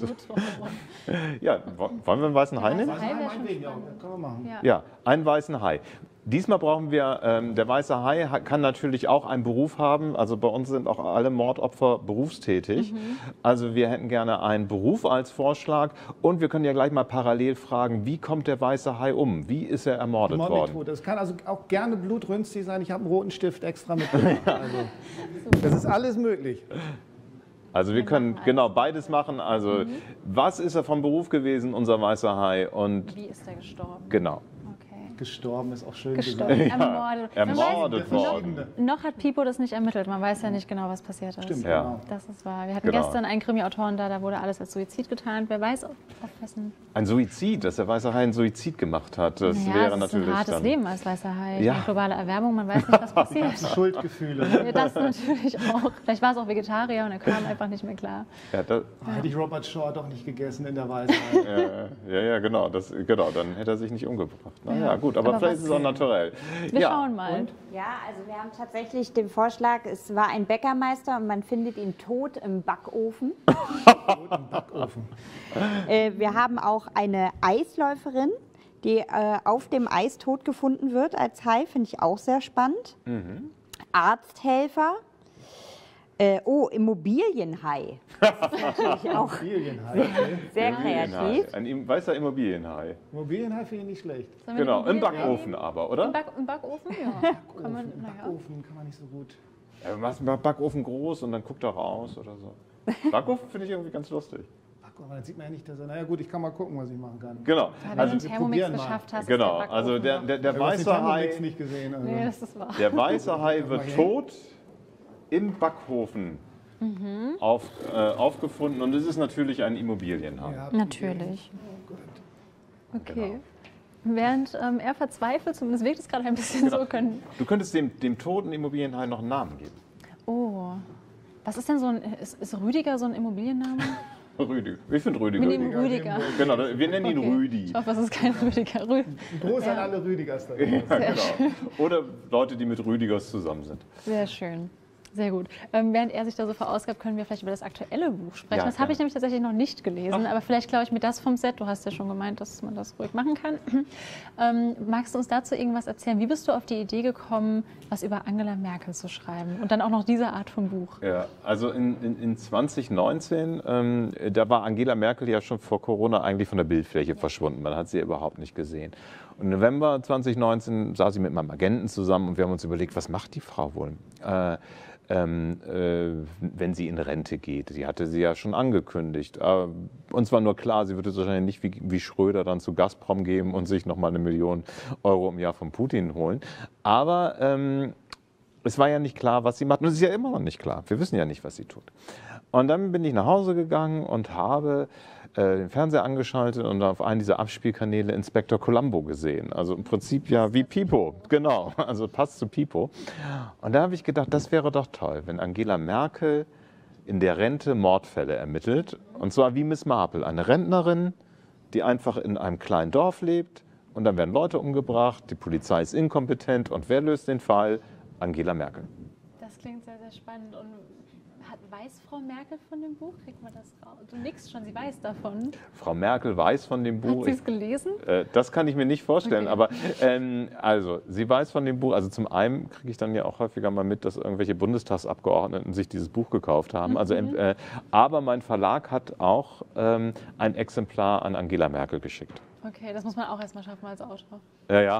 Ja, wollen wir einen weißen Hai nehmen? nicht. Hai wäre Meinetwegen, ja, schon kann man machen. Ja. Ja, einen weißen Hai. Diesmal brauchen wir, der weiße Hai kann natürlich auch einen Beruf haben. Also bei uns sind auch alle Mordopfer berufstätig. Also wir hätten gerne einen Beruf als Vorschlag. Und wir können ja gleich mal parallel fragen, wie kommt der weiße Hai um? Wie ist er ermordet worden? Mordmethode. Das kann also auch gerne blutrünstig sein. Ich habe einen roten Stift extra mitgebracht. Also, das ist alles möglich. Also wir können genau beides machen. Also was ist er vom Beruf gewesen, unser weißer Hai? Und Wie ist er gestorben? genau. Okay. Gestorben ist auch schön Gestorben, gesagt. ermordet. Ermordet Man weiß, worden. noch hat Pipo das nicht ermittelt. Man weiß ja nicht genau, was passiert ist. Stimmt, Ja. genau. Das ist wahr. Wir hatten Genau. gestern einen Krimi-Autoren da wurde alles als Suizid getarnt. Wer weiß, auf wessen... Ein Suizid, dass der weiße Hai einen Suizid gemacht hat, das Naja, wäre es ist natürlich ein hartes dann... Leben als weißer Hai. Ja. Ja. Globale Erwärmung, man weiß nicht, was passiert. Schuldgefühle. Ja, das natürlich auch. Vielleicht war es auch Vegetarier und er kam einfach nicht mehr klar. Ja, das, Hätte ich Robert Shaw doch nicht gegessen in der Weisheit. ja, genau, dann hätte er sich nicht umgebracht. Naja, gut, aber Aber vielleicht was- ist es auch naturell. Wir ja. schauen mal. Ja, also wir haben tatsächlich den Vorschlag, es war ein Bäckermeister und man findet ihn tot im Backofen. Backofen. Wir haben auch eine Eisläuferin, die auf dem Eis tot gefunden wird als Hai, finde ich auch sehr spannend. Arzthelfer. Immobilienhai. Das ist natürlich auch Immobilienhai. sehr Immobilienhai. kreativ. Ein weißer Immobilienhai. Immobilienhai finde ich nicht schlecht. Sollen wir Genau, den im Mobil- Backofen aber, oder? Im Backofen, ja. Kann man, naja. Backofen kann man nicht so gut. Ja, machst einen Backofen groß und dann guckt er raus oder so. Backofen finde ich irgendwie ganz lustig. Backofen, dann sieht man ja nicht, dass er. Naja, gut, ich kann mal gucken, was ich machen kann. Genau, Wenn also du den Thermomix probieren mal. geschafft hast, genau, ist der also der Backofen noch- der Ich habe den weiße Thermomix Hai, nicht gesehen. Also. Nee, das ist wahr. der weiße Hai wird hin. tot im Backofen aufgefunden und es ist natürlich ein Immobilienhai. Ja, Natürlich. Oh Gott. Okay. Während er verzweifelt, zumindest wirkt es gerade ein bisschen so, können... Du könntest dem toten Immobilienhai noch einen Namen geben. Oh. Was ist denn so ein... Ist Rüdiger so ein Immobilienname? Rüdiger. Ich finde Rüdiger. Wir nehmen Rüdiger. Genau, wir nennen ihn Okay. Rüdi. Ich hoffe, es ist kein Rüdiger. Gruß an alle Rüdigers da. Ja, genau. Oder Leute, die mit Rüdigers zusammen sind. Sehr schön. Sehr gut. Während er sich da so verausgabt, können wir vielleicht über das aktuelle Buch sprechen. Ja, das habe gerne. ich nämlich tatsächlich noch nicht gelesen, aber vielleicht klaue ich mir das vom Set. Du hast ja schon gemeint, dass man das ruhig machen kann. Magst du uns dazu irgendwas erzählen? Wie bist du auf die Idee gekommen, was über Angela Merkel zu schreiben? Und dann auch noch diese Art von Buch. Ja, also in 2019, da war Angela Merkel ja schon vor Corona eigentlich von der Bildfläche verschwunden. Man hat sie überhaupt nicht gesehen. Und im November 2019 saß ich mit meinem Agenten zusammen und wir haben uns überlegt, was macht die Frau wohl, wenn sie in Rente geht. Die hatte sie ja schon angekündigt. Uns war nur klar, sie würde es wahrscheinlich nicht wie Schröder dann zu Gazprom geben und sich nochmal 1 Million Euro im Jahr von Putin holen. Aber es war ja nicht klar, was sie macht. Und es ist ja immer noch nicht klar. Wir wissen ja nicht, was sie tut. Und dann bin ich nach Hause gegangen und habe den Fernseher angeschaltet und auf einen dieser Abspielkanäle Inspektor Columbo gesehen. Also im Prinzip ja wie Pipo, genau, also passt zu Pipo. Und da habe ich gedacht, das wäre doch toll, wenn Angela Merkel in der Rente Mordfälle ermittelt. Und zwar wie Miss Marple, eine Rentnerin, die einfach in einem kleinen Dorf lebt und dann werden Leute umgebracht, die Polizei ist inkompetent und wer löst den Fall? Angela Merkel. Das klingt sehr, sehr spannend. Und weiß Frau Merkel von dem Buch? Kriegt man das raus? Du nickst schon, sie weiß davon. Frau Merkel weiß von dem Buch. Hat sie es gelesen? Das kann ich mir nicht vorstellen, Okay. aber also sie weiß von dem Buch. Also zum einen kriege ich dann ja auch häufiger mal mit, dass irgendwelche Bundestagsabgeordneten sich dieses Buch gekauft haben. Also, aber mein Verlag hat auch ein Exemplar an Angela Merkel geschickt. Okay, das muss man auch erstmal schaffen als Autor. Ja.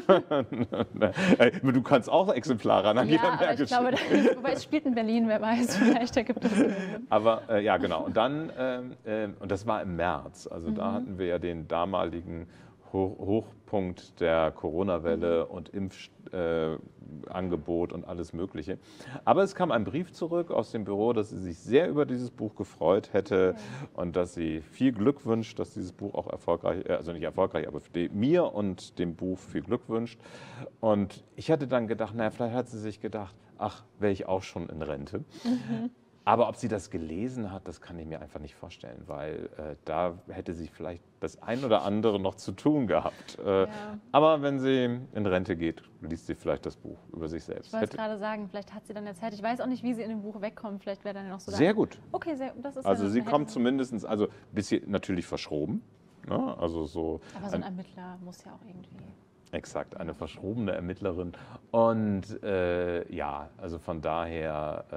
Du kannst auch Exemplare an Angela Ja, aber Merkel ich glaube, schicken. wobei es spielt in Berlin, wer weiß, vielleicht da gibt es. Aber ja, genau. Und dann, und das war im März, also da hatten wir ja den damaligen Hochpunkt der Corona-Welle und Impfangebot und alles Mögliche. Aber es kam ein Brief zurück aus dem Büro, dass sie sich sehr über dieses Buch gefreut hätte und dass sie viel Glück wünscht, dass dieses Buch auch erfolgreich, also nicht erfolgreich, aber mir und dem Buch viel Glück wünscht. Und ich hatte dann gedacht, naja, vielleicht hat sie sich gedacht, ach, wäre ich auch schon in Rente. Aber ob sie das gelesen hat, das kann ich mir einfach nicht vorstellen, weil da hätte sie vielleicht das ein oder andere noch zu tun gehabt. Aber wenn sie in Rente geht, liest sie vielleicht das Buch über sich selbst. Ich wollte gerade sagen, vielleicht hat sie dann jetzt Zeit. Ich weiß auch nicht, wie sie in dem Buch wegkommt. Vielleicht wäre dann noch so. Sehr gut. Okay, das ist Also ja sie kommt zumindest, also ein bisschen natürlich verschroben. Ne? Also so aber so ein Ermittler muss ja auch irgendwie. Exakt, eine verschrobene Ermittlerin. Und ja, also von daher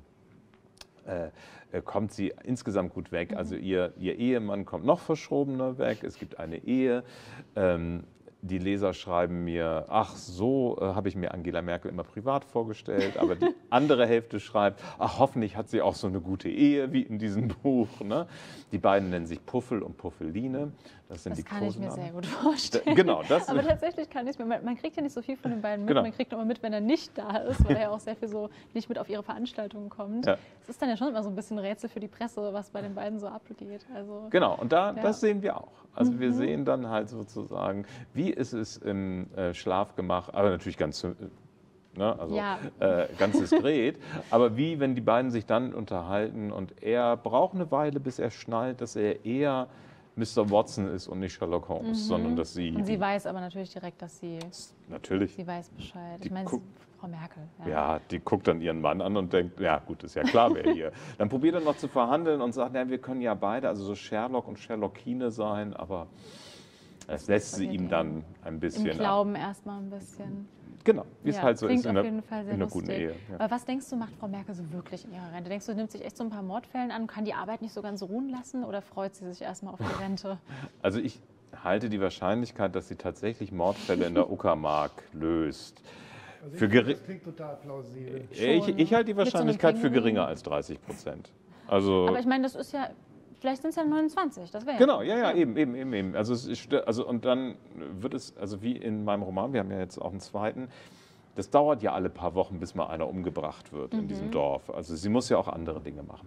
kommt sie insgesamt gut weg. Also ihr Ehemann kommt noch verschrobener weg. Es gibt eine Ehe. Die Leser schreiben mir, ach so, habe ich mir Angela Merkel immer privat vorgestellt. Aber die andere Hälfte schreibt, ach hoffentlich hat sie auch so eine gute Ehe wie in diesem Buch. Ne? Die beiden nennen sich Puffel und Puffeline. Das sind die kann ich mir Kosenamen. sehr gut vorstellen. Genau, das aber tatsächlich kann ich mir, man kriegt ja nicht so viel von den beiden mit. Genau. Man kriegt nur mit, wenn er nicht da ist, weil er ja auch sehr viel so nicht mit auf ihre Veranstaltungen kommt. Ja. Es ist dann ja schon immer so ein bisschen Rätsel für die Presse, was bei den beiden so abgeht. Also, Genau, und das sehen wir auch. Also wir sehen dann halt sozusagen, wie ist es im Schlafgemach, aber natürlich ganz, ne, also, ganz diskret, aber wie, wenn die beiden sich dann unterhalten und er braucht eine Weile, bis er schnallt, dass er eher Mr. Watson ist und nicht Sherlock Holmes, sondern dass sie... Und sie weiß aber natürlich direkt, dass sie... Natürlich. Sie weiß Bescheid. Ich meine, Frau Merkel. Ja, die guckt dann ihren Mann an und denkt, ja gut, ist ja klar, wer hier. Dann probiert er noch zu verhandeln und sagt, ja, wir können ja beide, also so Sherlock und Sherlockine sein, aber das lässt sie ihm dann ein bisschen im Glauben erstmal ein bisschen. Genau, wie es halt so ist in auf jeden Fall sehr einer lustig. guten Ehe. Ja. Aber was denkst du, macht Frau Merkel so wirklich in ihrer Rente? Denkst du, sie nimmt sich echt so ein paar Mordfällen an, kann die Arbeit nicht so ganz ruhen lassen oder freut sie sich erstmal auf die Rente? Also ich halte die Wahrscheinlichkeit, dass sie tatsächlich Mordfälle in der Uckermark löst. Also das klingt total plausibel. Ich halte die Wahrscheinlichkeit für geringer als 30%. Also aber ich meine, das ist ja, vielleicht sind es ja 29, das wäre genau, eben. Also und dann wird es, also wie in meinem Roman, wir haben ja jetzt auch einen zweiten, das dauert ja alle paar Wochen, bis mal einer umgebracht wird in diesem Dorf. Also sie muss ja auch andere Dinge machen.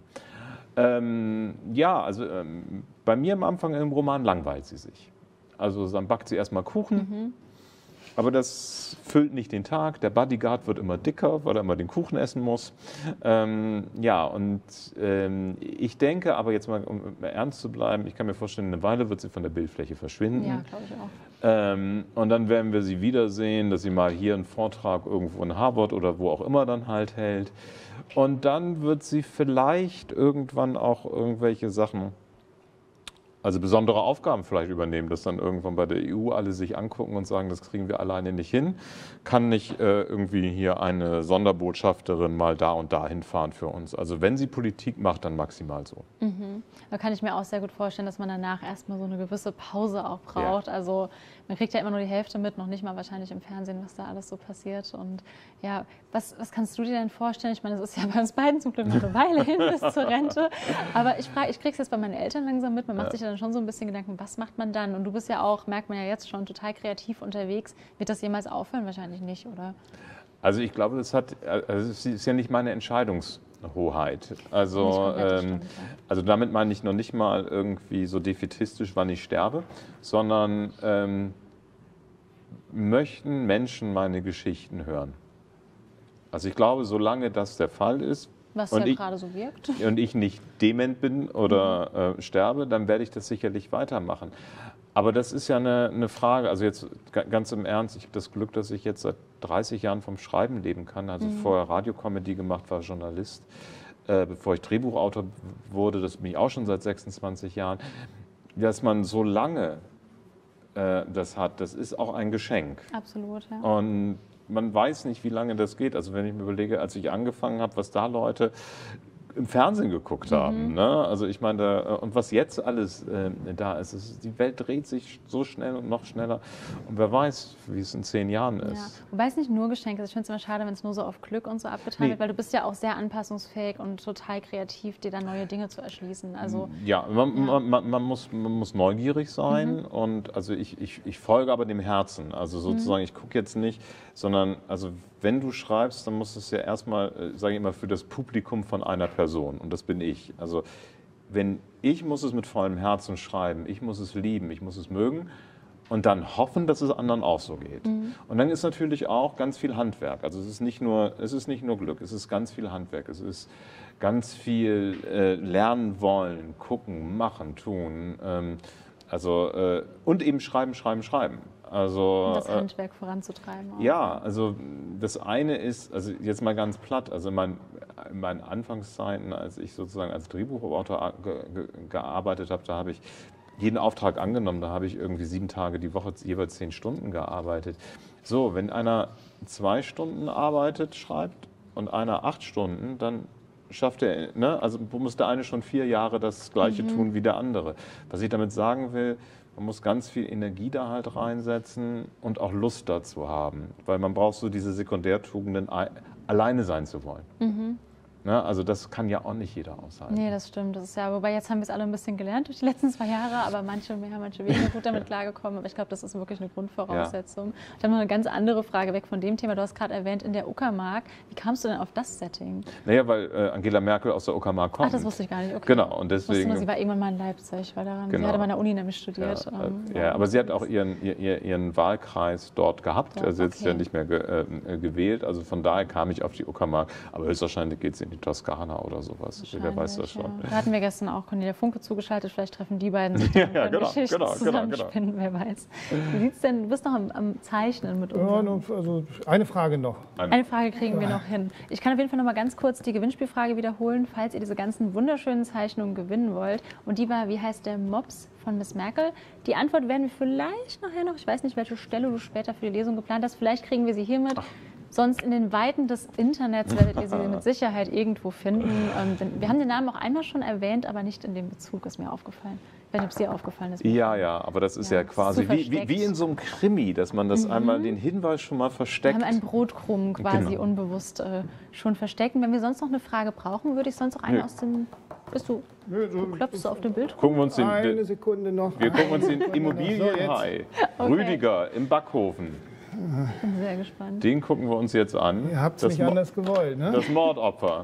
Bei mir am Anfang im Roman langweilt sie sich. Also dann backt sie erstmal Kuchen. Aber das füllt nicht den Tag. Der Bodyguard wird immer dicker, weil er immer den Kuchen essen muss. Ich denke aber jetzt mal, um ernst zu bleiben, ich kann mir vorstellen, eine Weile wird sie von der Bildfläche verschwinden. Ja, glaube ich auch. Und dann werden wir sie wiedersehen, dass sie mal hier einen Vortrag irgendwo in Harvard oder wo auch immer dann halt hält. Und dann wird sie vielleicht irgendwann auch irgendwelche Sachen also besondere Aufgaben vielleicht übernehmen, dass dann irgendwann bei der EU alle sich angucken und sagen, das kriegen wir alleine nicht hin. Kann nicht irgendwie hier eine Sonderbotschafterin mal da und da hinfahren für uns. Also wenn sie Politik macht, dann maximal so. Da kann ich mir auch sehr gut vorstellen, dass man danach erstmal so eine gewisse Pause auch braucht. Ja. Also man kriegt ja immer nur die Hälfte mit, noch nicht mal wahrscheinlich im Fernsehen, was da alles so passiert. Und ja, was kannst du dir denn vorstellen? Ich meine, es ist ja bei uns beiden zum Glück noch eine Weile hin bis zur Rente. Aber ich kriege es jetzt bei meinen Eltern langsam mit. Man macht sich ja dann schon so ein bisschen Gedanken, was macht man dann? Und du bist ja auch, merkt man ja jetzt schon, total kreativ unterwegs. Wird das jemals aufhören? Wahrscheinlich nicht, oder? Also ich glaube, es ist ja nicht meine Entscheidungshoheit. Also damit meine ich noch nicht mal irgendwie so defätistisch, wann ich sterbe, sondern möchten Menschen meine Geschichten hören. Also ich glaube, solange das der Fall ist, was ja gerade so wirkt, und ich nicht dement bin oder sterbe, dann werde ich das sicherlich weitermachen. Aber das ist ja eine Frage, also jetzt ganz im Ernst, ich habe das Glück, dass ich jetzt seit 30 Jahren vom Schreiben leben kann. Also vorher Radiokomödie gemacht, war Journalist. Bevor ich Drehbuchautor wurde, das bin ich auch schon seit 26 Jahren. Dass man so lange das hat, das ist auch ein Geschenk. Absolut, ja. Und man weiß nicht, wie lange das geht. Also wenn ich mir überlege, als ich angefangen habe, was da Leute im Fernsehen geguckt haben. Ne? Also ich meine, und was jetzt alles da ist, die Welt dreht sich so schnell und noch schneller. Und wer weiß, wie es in 10 Jahren ist. Ja. Wobei es nicht nur Geschenke ist. Ich finde es immer schade, wenn es nur so auf Glück und so abgetan wird, weil du bist ja auch sehr anpassungsfähig und total kreativ, dir da neue Dinge zu erschließen. Also, ja, man muss neugierig sein und also ich folge aber dem Herzen. Also sozusagen, ich gucke jetzt nicht, sondern also wenn du schreibst, dann muss es ja erstmal, sage ich immer, für das Publikum von einer Person. Und das bin ich. Also ich muss es mit vollem Herzen schreiben, ich muss es lieben, ich muss es mögen und dann hoffen, dass es anderen auch so geht. Und dann ist natürlich auch ganz viel Handwerk. Also es ist nicht nur Glück, es ist ganz viel Handwerk. Es ist ganz viel lernen wollen, gucken, machen, tun. Und eben schreiben. Also, das Handwerk voranzutreiben. Auch. Ja, also das eine ist, also jetzt mal ganz platt, also in meinen Anfangszeiten, als ich sozusagen als Drehbuchautor gearbeitet habe, da habe ich jeden Auftrag angenommen, da habe ich irgendwie 7 Tage die Woche jeweils 10 Stunden gearbeitet. So, wenn einer 2 Stunden arbeitet, schreibt und einer 8 Stunden, dann schafft er, ne? Also muss der eine schon 4 Jahre das Gleiche tun wie der andere. Was ich damit sagen will, man muss ganz viel Energie da halt reinsetzen und auch Lust dazu haben. Weil man braucht so diese Sekundärtugenden, alleine sein zu wollen. Ne? Also das kann ja auch nicht jeder aushalten. Nee, das stimmt. Das ist ja, wobei jetzt haben wir es alle ein bisschen gelernt durch die letzten 2 Jahre, aber manche mehr, manche weniger gut damit klargekommen. Aber ich glaube, das ist wirklich eine Grundvoraussetzung. Ja. Ich habe noch eine ganz andere Frage weg von dem Thema. Du hast gerade erwähnt, in der Uckermark. Wie kamst du denn auf das Setting? Naja, weil Angela Merkel aus der Uckermark kommt. Ach, das wusste ich gar nicht. Okay. Genau, und deswegen. Nur, sie war irgendwann mal in Leipzig, weil sie hatte an der Uni nämlich studiert. Ja, aber sie hat auch ihren Wahlkreis dort gehabt. Also jetzt ja nicht mehr gewählt. Also von daher kam ich auf die Uckermark. Aber höchstwahrscheinlich geht es in die Toskana oder sowas. Wer weiß das schon. Ja. Da hatten wir gestern auch Cornelia Funke zugeschaltet. Vielleicht treffen die beiden sich dann und Geschichten zusammenspinnen, wer weiß. Wie sieht's denn? Du bist noch am Zeichnen mit uns. Ja, also eine Frage noch. Eine Frage kriegen wir noch hin. Ich kann auf jeden Fall noch mal ganz kurz die Gewinnspielfrage wiederholen, falls ihr diese ganzen wunderschönen Zeichnungen gewinnen wollt. Und die war, wie heißt der Mops von Miss Merkel? Die Antwort werden wir vielleicht nachher noch, ich weiß nicht, welche Stelle du später für die Lesung geplant hast, vielleicht kriegen wir sie hiermit. Sonst in den Weiten des Internets werdet ihr sie mit Sicherheit irgendwo finden. Wir haben den Namen auch einmal schon erwähnt, aber nicht in dem Bezug, ist mir aufgefallen. Ich weiß nicht, ob es dir aufgefallen ist. Ja, aber das ist ja quasi wie in so einem Krimi, dass man das einmal den Hinweis schon mal versteckt. Wir haben einen Brotkrumm quasi unbewusst schon versteckt. Und wenn wir sonst noch eine Frage brauchen, würde ich sonst auch einen aus dem... Du klopfst auf dem Bild? Gucken wir uns eine Sekunde noch. Wir gucken uns den Immobilienhai Rüdiger im Backofen. Ich bin sehr gespannt. Den gucken wir uns jetzt an. Ihr habt es nicht anders gewollt, ne? Das Mordopfer.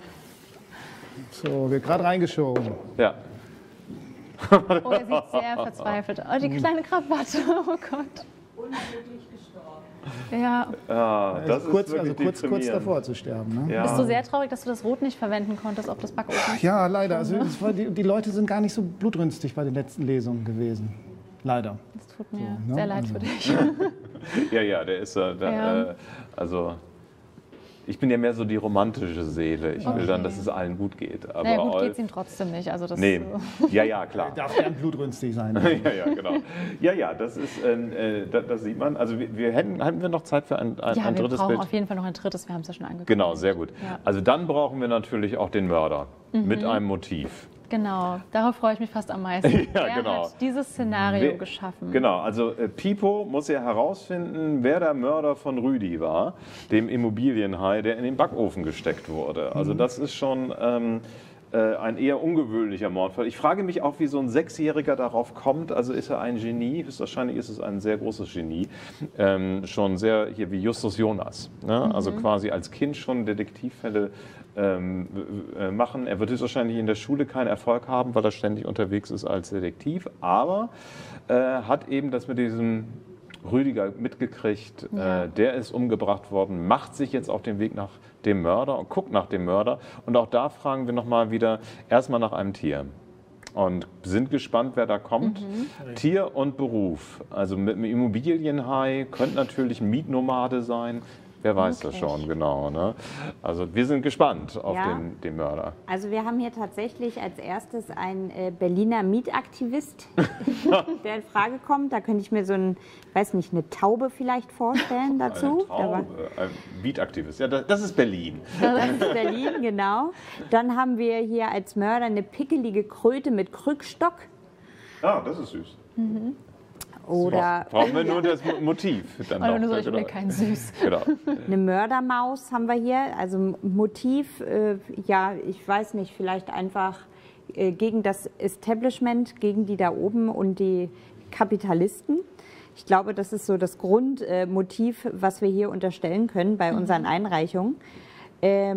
So, wird gerade reingeschoben. Ja. Oh, er sieht sehr verzweifelt aus. Oh, die kleine Krawatte, oh Gott. Unglücklich gestorben. Ja. Das ist kurz davor zu sterben. Ne? Ja. Bist du sehr traurig, dass du das Rot nicht verwenden konntest auf das Backofen? Ja, leider. Also, die Leute sind gar nicht so blutrünstig bei den letzten Lesungen gewesen. Leider. Das tut mir sehr leid für dich. Ja, der ist also Ich bin ja mehr so die romantische Seele. Ich will dann, dass es allen gut geht. Aber naja, gut geht es ihm trotzdem nicht. Also das nee. Ja, klar. Darf gern blutrünstig sein. ja, genau. Ja, das ist, das sieht man. Also hätten wir noch Zeit für ein drittes Bild? Ja, wir brauchen auf jeden Fall noch ein drittes. Wir haben es ja schon angekündigt. Genau, sehr gut. Ja. Also dann brauchen wir natürlich auch den Mörder mit einem Motiv. Genau, darauf freue ich mich fast am meisten. Ja, genau. Hat dieses Szenario geschaffen? Genau, also Pipo muss ja herausfinden, wer der Mörder von Rüdi war, dem Immobilienhai, der in den Backofen gesteckt wurde. Also das ist schon ein eher ungewöhnlicher Mordfall. Ich frage mich auch, wie so ein Sechsjähriger darauf kommt. Also ist er ein Genie? Höchstwahrscheinlich ist es ein sehr großes Genie. Schon sehr hier wie Justus Jonas. Ne? Also quasi als Kind schon Detektivfälle machen. Er wird höchstwahrscheinlich in der Schule keinen Erfolg haben, weil er ständig unterwegs ist als Detektiv. Aber hat eben das mit diesem Rüdiger mitgekriegt. Der ist umgebracht worden, macht sich jetzt auf den Weg nach dem Mörder und guckt nach dem Mörder. Und auch da fragen wir nochmal wieder erstmal nach einem Tier. Und sind gespannt, wer da kommt. Tier und Beruf. Also mit einem Immobilienhai könnte natürlich ein Mietnomade sein. Wer weiß das schon, genau. Ne? Also wir sind gespannt auf den Mörder. Also wir haben hier tatsächlich als erstes einen Berliner Mietaktivist, der in Frage kommt. Da könnte ich mir so ein, weiß nicht, eine Taube vielleicht vorstellen dazu. Eine Taube, ein Mietaktivist, ja, das ist Berlin. Das ist Berlin, genau. Dann haben wir hier als Mörder eine pickelige Kröte mit Krückstock. Ah, das ist süß. Oder brauchen wir nur das Motiv. Dann Oder nur so, ich bin kein Süß. Genau. eine Mördermaus haben wir hier. Also Motiv, ja, ich weiß nicht, vielleicht einfach gegen das Establishment, gegen die da oben und die Kapitalisten. Ich glaube, das ist so das Grundmotiv, was wir hier unterstellen können bei unseren Einreichungen. Ja,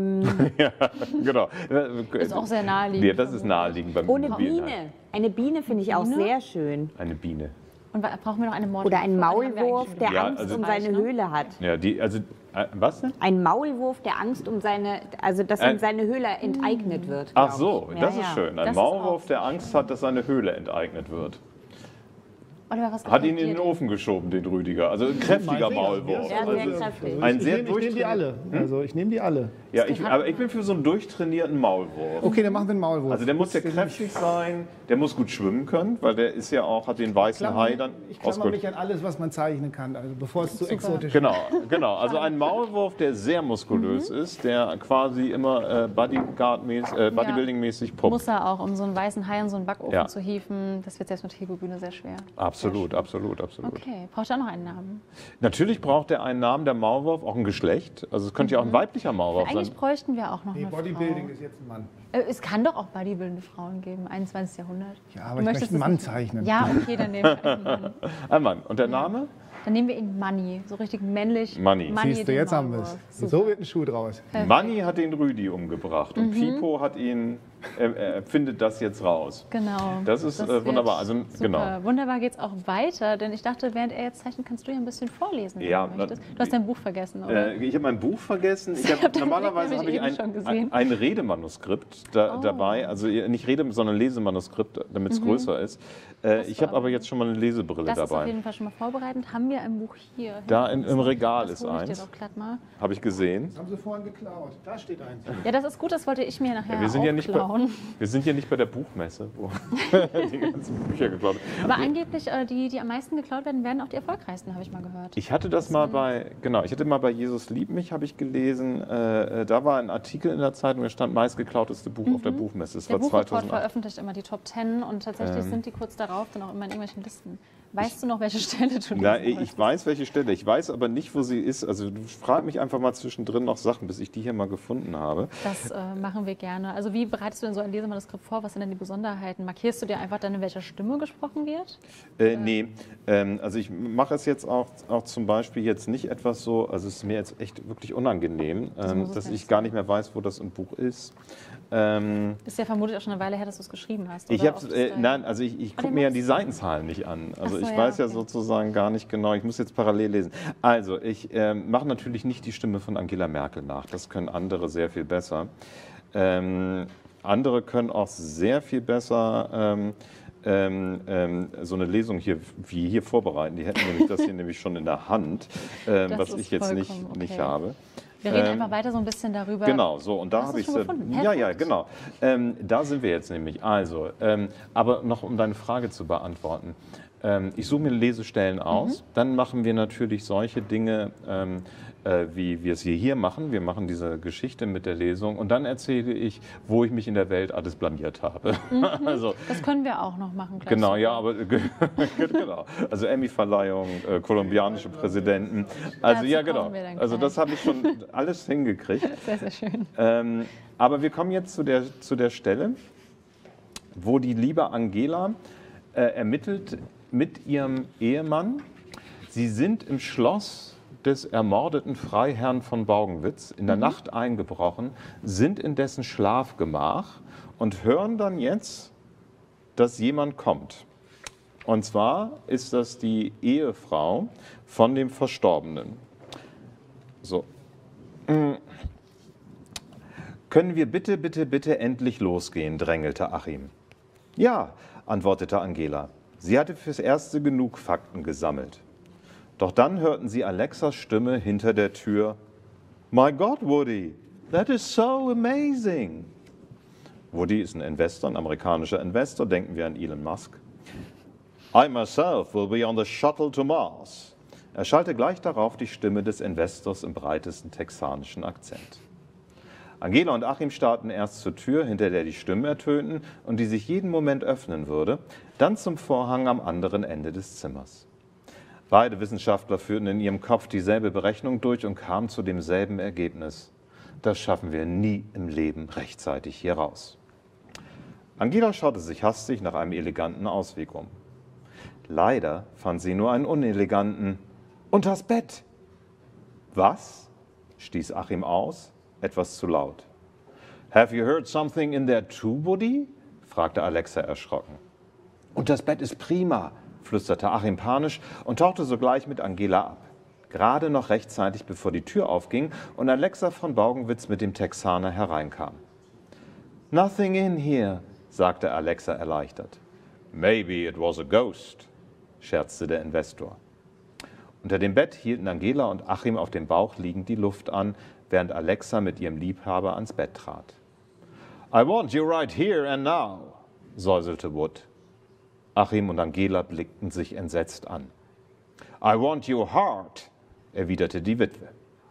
genau. Ist auch sehr naheliegend. Ja, das ist naheliegend beim Ohne Immobilienhai. Biene. Eine Biene finde ich auch sehr schön. Eine Biene. Und brauchen wir noch eine Mord? Oder ein Maulwurf, der Ja, Angst also- um seine Höhle hat. Ja, was denn? Ein Maulwurf, der Angst um dass ihm seine Höhle enteignet wird. Ach glaub so, ich. das Ja, ist ja. schön. Ein Das ist Maulwurf, auch der Angst hat, dass seine Höhle enteignet wird. Oder was Hat ihn gefällt in den dir? Ofen geschoben, den Rüdiger. Also ein kräftiger Maulwurf. Ja, Also, sehr kräftig. ein sehr Ich nehme die alle. Also ich nehme die alle. ja, aber ich bin für so einen durchtrainierten Maulwurf. Okay, dann machen wir einen Maulwurf. Also der muss ja kräftig sein, der muss gut schwimmen können, weil der ist ja auch, hat den weißen Hai dann Ich klammer ausgeholt. mich an alles, was man zeichnen kann, also bevor es zu exotisch Genau. Also ein Maulwurf, der sehr muskulös ist, der quasi immer Bodybuilding-mäßig pumpt. Muss er auch, um so einen weißen Hai in so einen Backofen Ja. zu hieven. Das wird selbst mit Hebebühne sehr schwer. Absolut. Okay, brauchst du auch noch einen Namen? Natürlich braucht er einen Namen, der Maulwurf, auch ein Geschlecht. Also es könnte ja auch ein weiblicher Maulwurf sein. Eigentlich bräuchten wir auch noch Nee, eine Bodybuilding Frau. ist jetzt ein Mann. Es kann doch auch bodybuildende Frauen geben, 21. Jahrhundert. Ja, aber Du ich möchtest möchte einen das Mann nicht- zeichnen. Ja, okay, dann nehmen wir einen Mann. Ein Mann. Und der Name? Dann nehmen wir ihn Money, so richtig männlich. Money. Siehst du, den jetzt haben wir Maulwurf. es. Super. So wird ein Schuh draus. Manni hat den Rüdi umgebracht und Pipo hat ihn, findet das jetzt raus. Genau. Das ist wird wunderbar. Also, super. genau. Wunderbar geht es auch weiter, denn ich dachte, während er jetzt zeichnet, kannst du ja ein bisschen vorlesen, wenn Ja, du möchtest. Du hast dein Buch vergessen, oder? Ich habe mein Buch vergessen. hab den Normalerweise Blick habe ich nämlich eben schon gesehen. ein Redemanuskript dabei. Also nicht Rede, sondern Lesemanuskript, damit es größer ist. Ich habe aber jetzt schon mal eine Lesebrille Das ist auf dabei. jeden Fall schon mal vorbereitend. Haben wir ein Buch hier? Da im Regal Das ist hole ich dir eins. doch glatt mal. Habe ich gesehen. Das haben sie vorhin geklaut. Da steht eins. Ja, das ist gut, das wollte ich mir nachher Wir sind, auch ja nicht klauen. wir sind ja nicht bei der Buchmesse, wo die ganzen Bücher geklaut werden. Aber angeblich, die am meisten geklaut werden, werden auch die erfolgreichsten, habe ich mal gehört. Ich hatte das mal ich hatte mal bei Jesus liebt mich, habe ich gelesen. Da war ein Artikel in der Zeitung, da stand meistgeklauteste Buch auf der Buchmesse. Das Der war Buchreport 2008. veröffentlicht immer die Top 10 und tatsächlich sind die kurz darauf dann auch immer in irgendwelchen Listen. Weißt du noch, welche Stelle du Ja, lesen ich wolltest? weiß, welche Stelle. Ich weiß aber nicht, wo sie ist. Also du frag mich einfach mal zwischendrin noch Sachen, bis ich die hier mal gefunden habe. Das machen wir gerne. Also wie bereitest du denn so ein Lesemanuskript vor? Was sind denn die Besonderheiten? Markierst du dir einfach dann, in welcher Stimme gesprochen wird? Nee, also ich mache es jetzt auch zum Beispiel jetzt nicht etwas so, also es ist mir jetzt echt wirklich unangenehm, muss es dass nicht ich gar nicht mehr weiß, wo das im Buch ist. Ist ja vermutlich auch schon eine Weile her, dass du es geschrieben hast. Ich oder? habe, Auf das nein, also ich gucke mir ja die Seitenzahlen nicht an. Also Ach so, ich ja, weiß ja okay. sozusagen gar nicht genau. Ich muss jetzt parallel lesen. Also ich mache natürlich nicht die Stimme von Angela Merkel nach. Das können andere sehr viel besser. Andere können auch sehr viel besser so eine Lesung hier wie hier vorbereiten. Die hätten nämlich das hier nämlich schon in der Hand, was ist ich jetzt nicht vollkommen okay. habe. Wir reden einfach weiter so ein bisschen darüber. Genau, so, und da Hast habe ich du schon gefunden? ja, Perfekt. genau. Da sind wir jetzt nämlich. Also, aber noch um deine Frage zu beantworten. Ich suche mir Lesestellen aus, dann machen wir natürlich solche Dinge, wie wir es hier machen. Wir machen diese Geschichte mit der Lesung und dann erzähle ich, wo ich mich in der Welt alles blamiert habe. Also, Das können wir auch noch machen. Gleich genau, so. ja, aber genau. Also Emmy-Verleihung, kolumbianische Präsidenten. Also Dazu ja, genau. kommen wir dann Also das gleich. habe ich schon alles hingekriegt. Sehr, sehr schön. Aber wir kommen jetzt zu der Stelle, wo die liebe Angela ermittelt mit ihrem Ehemann. Sie sind im Schloss des ermordeten Freiherrn von Baugenwitz in der Nacht eingebrochen, sind in dessen Schlafgemach und hören dann jetzt, dass jemand kommt. Und zwar ist das die Ehefrau von dem Verstorbenen. So. Können wir bitte, bitte, bitte endlich losgehen, drängelte Achim. Ja, antwortete Angela. Sie hatte fürs Erste genug Fakten gesammelt. Doch dann hörten sie Alexas Stimme hinter der Tür. My God, Woody, that is so amazing. Woody ist ein amerikanischer Investor, denken wir an Elon Musk. I myself will be on the shuttle to Mars. Er schallte gleich darauf die Stimme des Investors im breitesten texanischen Akzent. Angela und Achim starrten erst zur Tür, hinter der die Stimmen ertönten und die sich jeden Moment öffnen würde, dann zum Vorhang am anderen Ende des Zimmers. Beide Wissenschaftler führten in ihrem Kopf dieselbe Berechnung durch und kamen zu demselben Ergebnis. Das schaffen wir nie im Leben rechtzeitig hier raus. Angela schaute sich hastig nach einem eleganten Ausweg um. Leider fand sie nur einen uneleganten »Unters Bett«. »Was?« stieß Achim aus, etwas zu laut. »Have you heard something in there too, Woody?« fragte Alexa erschrocken. »Unters Bett ist prima«, flüsterte Achim panisch und tauchte sogleich mit Angela ab. Gerade noch rechtzeitig, bevor die Tür aufging und Alexa von Baugenwitz mit dem Texaner hereinkam. »Nothing in here«, sagte Alexa erleichtert. »Maybe it was a ghost«, scherzte der Investor. Unter dem Bett hielten Angela und Achim auf dem Bauch liegend die Luft an, während Alexa mit ihrem Liebhaber ans Bett trat. »I want you right here and now«, säuselte Wood. Achim und Angela blickten sich entsetzt an. »I want you hard«, erwiderte die Witwe.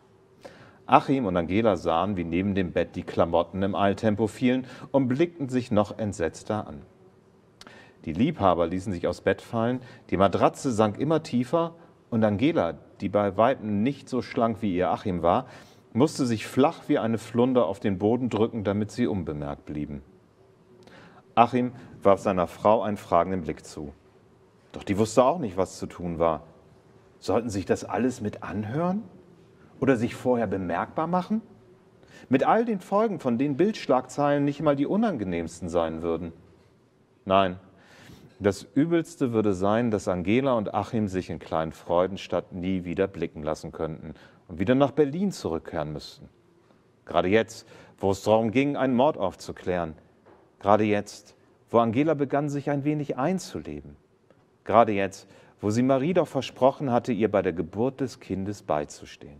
Achim und Angela sahen, wie neben dem Bett die Klamotten im Eiltempo fielen und blickten sich noch entsetzter an. Die Liebhaber ließen sich aufs Bett fallen, die Matratze sank immer tiefer und Angela, die bei Weitem nicht so schlank wie ihr Achim war, musste sich flach wie eine Flunder auf den Boden drücken, damit sie unbemerkt blieben. Achim warf seiner Frau einen fragenden Blick zu. Doch die wusste auch nicht, was zu tun war. Sollten sich das alles mit anhören? Oder sich vorher bemerkbar machen? Mit all den Folgen, von denen Bildschlagzeilen nicht mal die unangenehmsten sein würden. Nein, das Übelste würde sein, dass Angela und Achim sich in Kleinfreudenstadt nie wieder blicken lassen könnten und wieder nach Berlin zurückkehren müssten. Gerade jetzt, wo es darum ging, einen Mord aufzuklären. Gerade jetzt, wo Angela begann, sich ein wenig einzuleben. Gerade jetzt, wo sie Marie doch versprochen hatte, ihr bei der Geburt des Kindes beizustehen.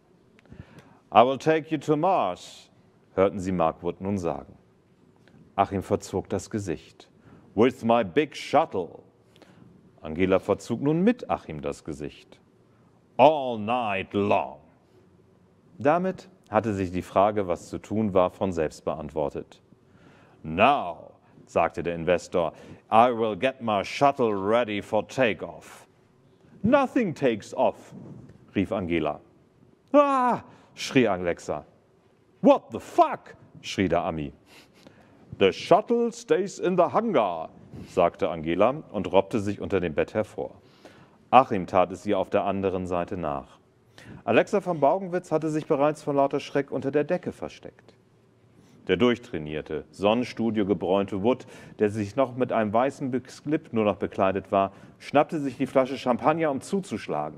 I will take you to Mars, hörten sie Mark Wood nun sagen. Achim verzog das Gesicht. With my big shuttle. Angela verzog nun mit Achim das Gesicht. All night long. Damit hatte sich die Frage, was zu tun war, von selbst beantwortet. Now, sagte der Investor, I will get my shuttle ready for takeoff. Nothing takes off, rief Angela. Ah, schrie Alexa. What the fuck, schrie der Ami. The shuttle stays in the hangar, sagte Angela und robbte sich unter dem Bett hervor. Achim tat es ihr auf der anderen Seite nach. Alexa von Baugenwitz hatte sich bereits vor lauter Schreck unter der Decke versteckt. Der durchtrainierte, Sonnenstudio gebräunte Wood, der sich noch mit einem weißen Slip nur noch bekleidet war, schnappte sich die Flasche Champagner, um zuzuschlagen.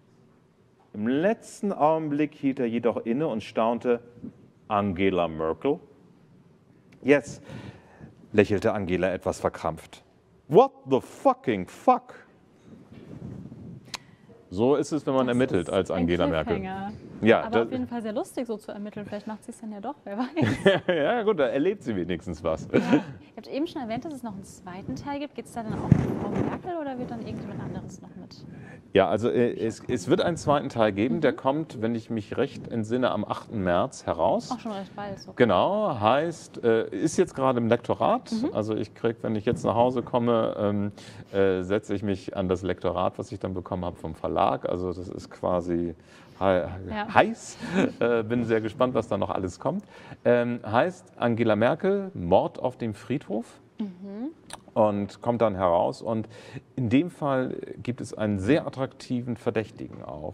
Im letzten Augenblick hielt er jedoch inne und staunte, Angela Merkel? Yes, lächelte Angela etwas verkrampft. What the fucking fuck? So ist es, wenn man ermittelt als Angela Merkel. Ja, aber auf jeden Fall sehr lustig, so zu ermitteln. Vielleicht macht sie es dann ja doch, wer weiß. Ja, gut, da erlebt sie wenigstens was. Ja. Ihr habt eben schon erwähnt, dass es noch einen zweiten Teil gibt. Geht es da dann auch um Frau Merkel oder wird dann irgendjemand anderes noch mit? Ja, also es wird einen zweiten Teil geben. Der kommt, wenn ich mich recht entsinne, am 8. März heraus. Auch schon recht bald. So. Genau, heißt, ist jetzt gerade im Lektorat. Also ich kriege, wenn ich jetzt nach Hause komme, setze ich mich an das Lektorat, was ich dann bekommen habe vom Verlag. Also das ist quasi heiß. Bin sehr gespannt, was da noch alles kommt. Heißt Angela Merkel, Mord auf dem Friedhof. Und kommt dann heraus. Und in dem Fall gibt es einen sehr attraktiven Verdächtigen auch,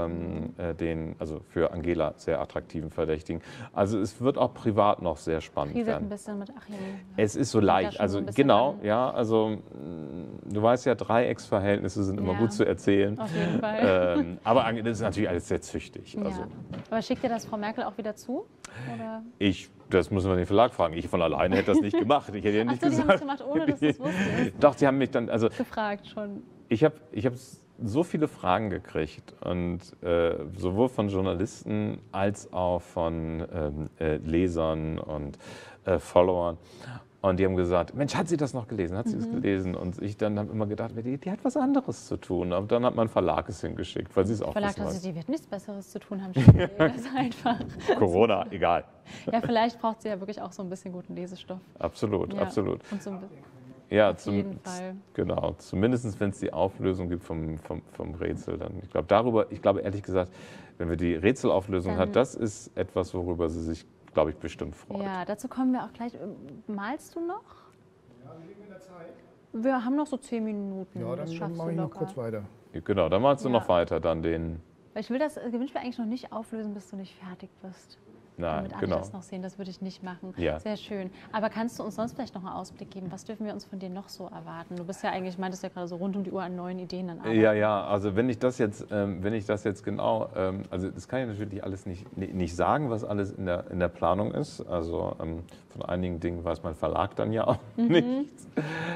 also für Angela sehr attraktiven Verdächtigen. Also es wird auch privat noch sehr spannend werden. Ein bisschen mit Achim. Es ist so leicht, also genau, ja, also du weißt ja, Dreiecksverhältnisse sind immer gut zu erzählen. Auf jeden Fall. Aber das ist natürlich alles sehr züchtig. Ja. Also. Aber schickt dir das Frau Merkel auch wieder zu? Oder? Das müssen wir den Verlag fragen. Ich von alleine hätte das nicht gemacht. Ich hätte ja nicht gesagt. Die haben es gemacht, ohne dass du es wusstest. Doch, sie haben mich dann gefragt schon. Ich hab so viele Fragen gekriegt und sowohl von Journalisten als auch von Lesern und Followern. Und die haben gesagt, Mensch, hat sie das noch gelesen? Hat sie das gelesen? Und ich dann habe immer gedacht, die hat was anderes zu tun. Aber dann hat mein Verlag es hingeschickt, weil sie es auch Verlag, wissen die wird nichts Besseres zu tun haben. Das ist einfach. Corona, egal. Ja, vielleicht braucht sie ja wirklich auch so ein bisschen guten Lesestoff. Absolut, ja. absolut. Und so ja, auf jeden Fall. Genau, zumindest wenn es die Auflösung gibt vom Rätsel. Dann, ich glaube ehrlich gesagt, wenn wir die Rätselauflösung hat, das ist etwas, worüber sie sich, glaube ich, bestimmt freut. Ja, dazu kommen wir auch gleich. Malst du noch? Ja, wir liegen in der Zeit. Wir haben noch so 10 Minuten. Ja, dann mache ich noch kurz weiter. Genau, dann malst du noch weiter dann den... Weil ich will das Gewinnspiel eigentlich noch nicht auflösen, bis du nicht fertig bist. Nein, damit alle das noch sehen, das würde ich nicht machen. Ja. Sehr schön. Aber kannst du uns sonst vielleicht noch einen Ausblick geben? Was dürfen wir uns von dir noch so erwarten? Du bist ja eigentlich, meintest ja gerade so rund um die Uhr an neuen Ideen dann arbeiten. Ja, also wenn ich das jetzt genau, also das kann ich natürlich alles nicht sagen, was alles in der Planung ist. Also von einigen Dingen weiß mein Verlag dann ja auch nichts.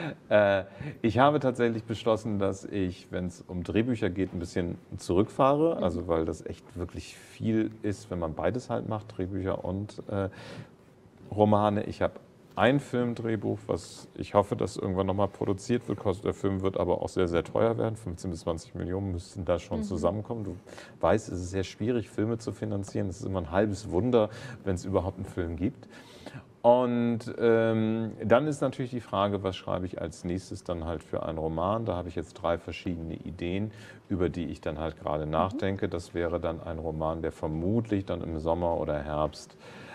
Ich habe tatsächlich beschlossen, dass ich, wenn es um Drehbücher geht, ein bisschen zurückfahre. Also weil das echt wirklich viel ist, wenn man beides halt macht, Drehbücher und Romane. Ich habe ein Filmdrehbuch, was ich hoffe, dass irgendwann nochmal produziert wird. Der Film wird aber auch sehr, sehr teuer werden. 15 bis 20 Millionen müssten da schon zusammenkommen. Du weißt, es ist sehr schwierig, Filme zu finanzieren. Es ist immer ein halbes Wunder, wenn es überhaupt einen Film gibt. Und dann ist natürlich die Frage, was schreibe ich als nächstes dann halt für einen Roman. Da habe ich jetzt 3 verschiedene Ideen, über die ich dann halt gerade nachdenke. Das wäre dann ein Roman, der vermutlich dann im Sommer oder Herbst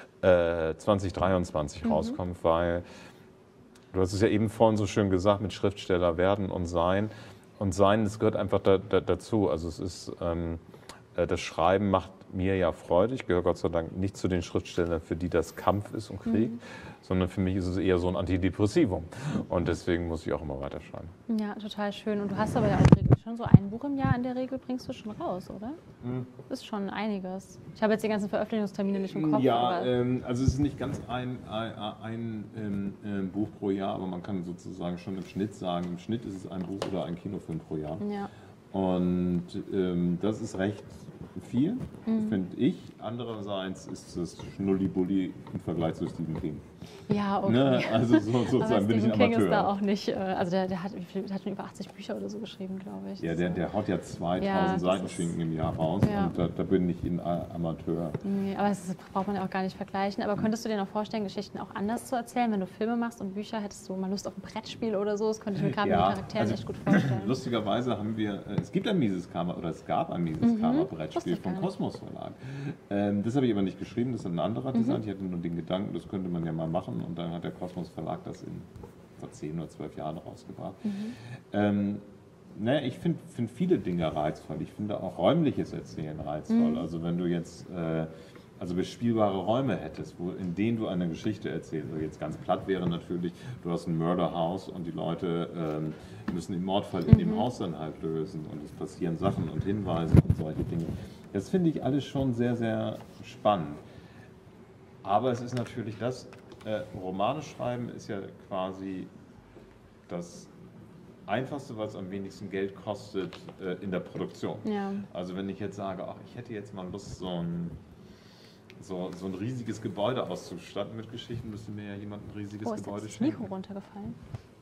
2023 rauskommt, weil du hast es ja eben vorhin so schön gesagt, mit Schriftsteller werden und sein. Und sein, das gehört einfach dazu. Also es ist, das Schreiben macht mir ja Freude. Ich gehöre Gott sei Dank nicht zu den Schriftstellern, für die das Kampf ist und Krieg, sondern für mich ist es eher so ein Antidepressivum. Und deswegen muss ich auch immer weiter schreiben. Ja, total schön. Und du hast aber ja auch schon so ein Buch im Jahr in der Regel, bringst du schon raus, oder? Das ist schon einiges. Ich habe jetzt die ganzen Veröffentlichungstermine nicht im Kopf. Ja, also es ist nicht ganz ein Buch pro Jahr, aber man kann sozusagen schon im Schnitt sagen, im Schnitt ist es ein Buch oder ein Kinofilm pro Jahr. Ja. Und das ist recht viel, finde ich. Andererseits ist es Schnulli-Bulli im Vergleich zu Stephen King. Ja, okay. Ne? Also sozusagen bin ich ein Amateur. King ist da auch nicht, also der hat schon über 80 Bücher oder so geschrieben, glaube ich. Ja, der haut ja 2000 Seitenschinken im Jahr raus und da bin ich ein Amateur. Nee, aber das braucht man ja auch gar nicht vergleichen. Aber könntest du dir noch vorstellen, Geschichten auch anders zu erzählen? Wenn du Filme machst und Bücher, hättest du mal Lust auf ein Brettspiel oder so? Das könnte ich mir gerade mit den Charakteren echt gut vorstellen. Lustigerweise haben wir, es gab ein Mises Karma-Brettspiel vom Kosmos Verlag. Das habe ich aber nicht geschrieben, das hat ein anderer Design. Ich hatte nur den Gedanken, das könnte man ja mal machen. Und dann hat der Kosmos Verlag das vor 10 oder 12 Jahren rausgebracht. Ich finde viele Dinge reizvoll. Ich finde auch räumliches Erzählen reizvoll. Also wenn du jetzt bespielbare Räume hättest, in denen du eine Geschichte erzählst. Also jetzt ganz platt wäre natürlich, du hast ein Murderhaus und die Leute müssen den Mordfall in dem Haus dann halt lösen und es passieren Sachen und Hinweise und solche Dinge. Das finde ich alles schon sehr, sehr spannend. Aber es ist natürlich das, Romane schreiben ist ja quasi das Einfachste, weil es am wenigsten Geld kostet in der Produktion. Ja. Also wenn ich jetzt sage, ach, ich hätte jetzt mal Lust, so ein riesiges Gebäude auszustatten mit Geschichten, müsste mir ja jemand ein riesiges Gebäude Ist das Mikro schenken. runtergefallen?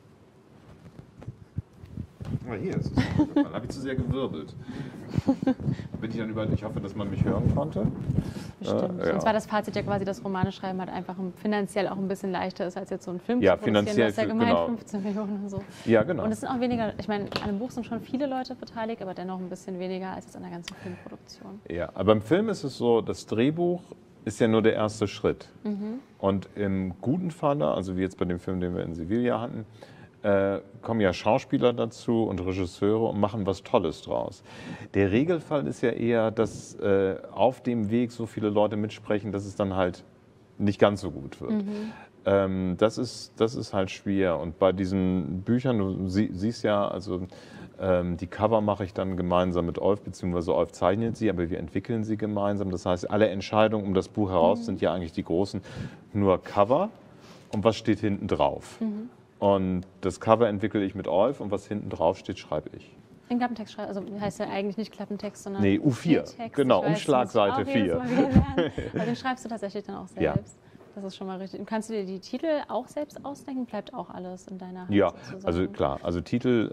Ah, hier ist es runtergefallen. Habe ich zu sehr gewirbelt. Ich hoffe, dass man mich hören konnte. Bestimmt. Ja. Und zwar das Fazit ja quasi, dass Romane schreiben halt einfach finanziell auch ein bisschen leichter ist, als jetzt so ein Film Ja, zu produzieren. finanziell, Das ist ja gemeint genau. 15 Millionen und so. Ja, genau. Und es sind auch weniger, ich meine, an einem Buch sind schon viele Leute beteiligt, aber dennoch ein bisschen weniger als jetzt an der ganzen Filmproduktion. Ja, aber beim Film ist es so, das Drehbuch ist ja nur der erste Schritt. Und im guten Falle, also wie jetzt bei dem Film, den wir in Sevilla hatten, kommen ja Schauspieler dazu und Regisseure und machen was Tolles draus. Der Regelfall ist ja eher, dass auf dem Weg so viele Leute mitsprechen, dass es dann halt nicht ganz so gut wird. Das ist halt schwer. Und bei diesen Büchern, du siehst ja, also die Cover mache ich dann gemeinsam mit Olf, beziehungsweise Olf zeichnet sie, aber wir entwickeln sie gemeinsam. Das heißt, alle Entscheidungen um das Buch heraus sind ja eigentlich die großen, nur Cover und was steht hinten drauf. Und das Cover entwickle ich mit Olf und was hinten drauf steht, schreibe ich. Den Klappentext schreibt, also heißt ja eigentlich nicht Klappentext, sondern Nee, U4, Text. genau, Ich weiß, Umschlagseite das muss ich 4. auch jedes Mal wieder lernen. Aber den schreibst du tatsächlich dann auch Ja. selbst. Das ist schon mal richtig. Und kannst du dir die Titel auch selbst ausdenken? Bleibt auch alles in deiner Hand Ja, sozusagen? also klar, also Titel,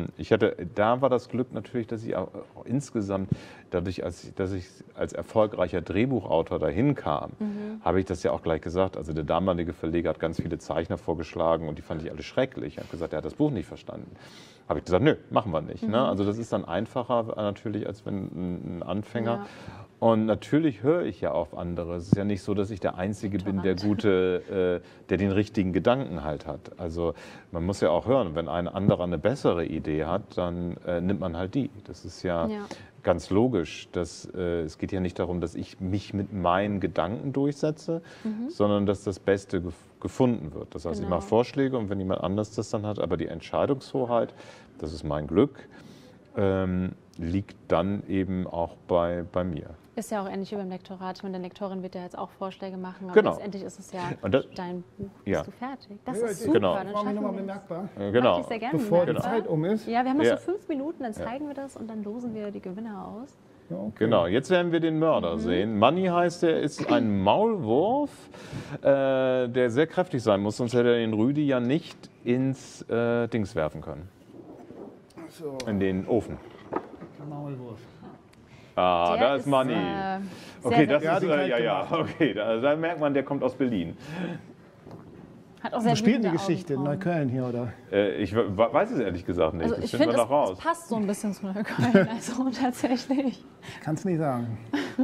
da war das Glück natürlich, dass ich auch insgesamt, dadurch, dass ich als erfolgreicher Drehbuchautor dahin kam, habe ich das ja auch gleich gesagt. Also der damalige Verleger hat ganz viele Zeichner vorgeschlagen und die fand ich alle schrecklich. Er hat gesagt, er hat das Buch nicht verstanden. Habe ich gesagt, nö, machen wir nicht. Ne? Also das ist dann einfacher natürlich, als wenn ein Anfänger. Ja. Und natürlich höre ich ja auf andere. Es ist ja nicht so, dass ich der Einzige bin, der der den richtigen Gedanken halt hat. Also man muss ja auch hören, wenn ein anderer eine bessere Idee hat, dann nimmt man halt die. Das ist ja ganz logisch. Es geht ja nicht darum, dass ich mich mit meinen Gedanken durchsetze, sondern dass das Beste gefunden wird. Das heißt, ich mache Vorschläge und wenn jemand anders das dann hat, aber die Entscheidungshoheit, das ist mein Glück, liegt dann eben auch bei mir. Ist ja auch ähnlich wie beim Lektorat. Ich meine, der Lektorin wird ja jetzt auch Vorschläge machen, aber Genau. letztendlich ist es ja Und das- dein Buch. Ja. Bist du fertig? Das Ja, ist ich- super. Genau. Dann Brauche ich schaffen nochmal wir das. bemerkbar. Mach Genau. ich sehr gerne Bevor die bemerkbar. Zeit um ist. Ja, wir haben noch Ja. so 5 Minuten, dann zeigen wir das und dann losen wir die Gewinner aus. Ja, okay. Genau, jetzt werden wir den Mörder sehen. Manny heißt er, ist ein Maulwurf, der sehr kräftig sein muss, sonst hätte er den Rüdi ja nicht ins Dings werfen können. So, In den Ofen. Maulwurf. Ah, Der da ist Manny. sehr, Okay, das Ja, ist, die kann ich ja, okay, da merkt man, der kommt aus Berlin. Hat auch sehr Wo spielt die blühende Geschichte? In Augenbrauen. Neukölln hier, oder? Ich weiß es ehrlich gesagt nicht, Also das ich finden finde, wir noch raus. es passt so ein bisschen zu Neukölln, also tatsächlich. Kannst nicht sagen.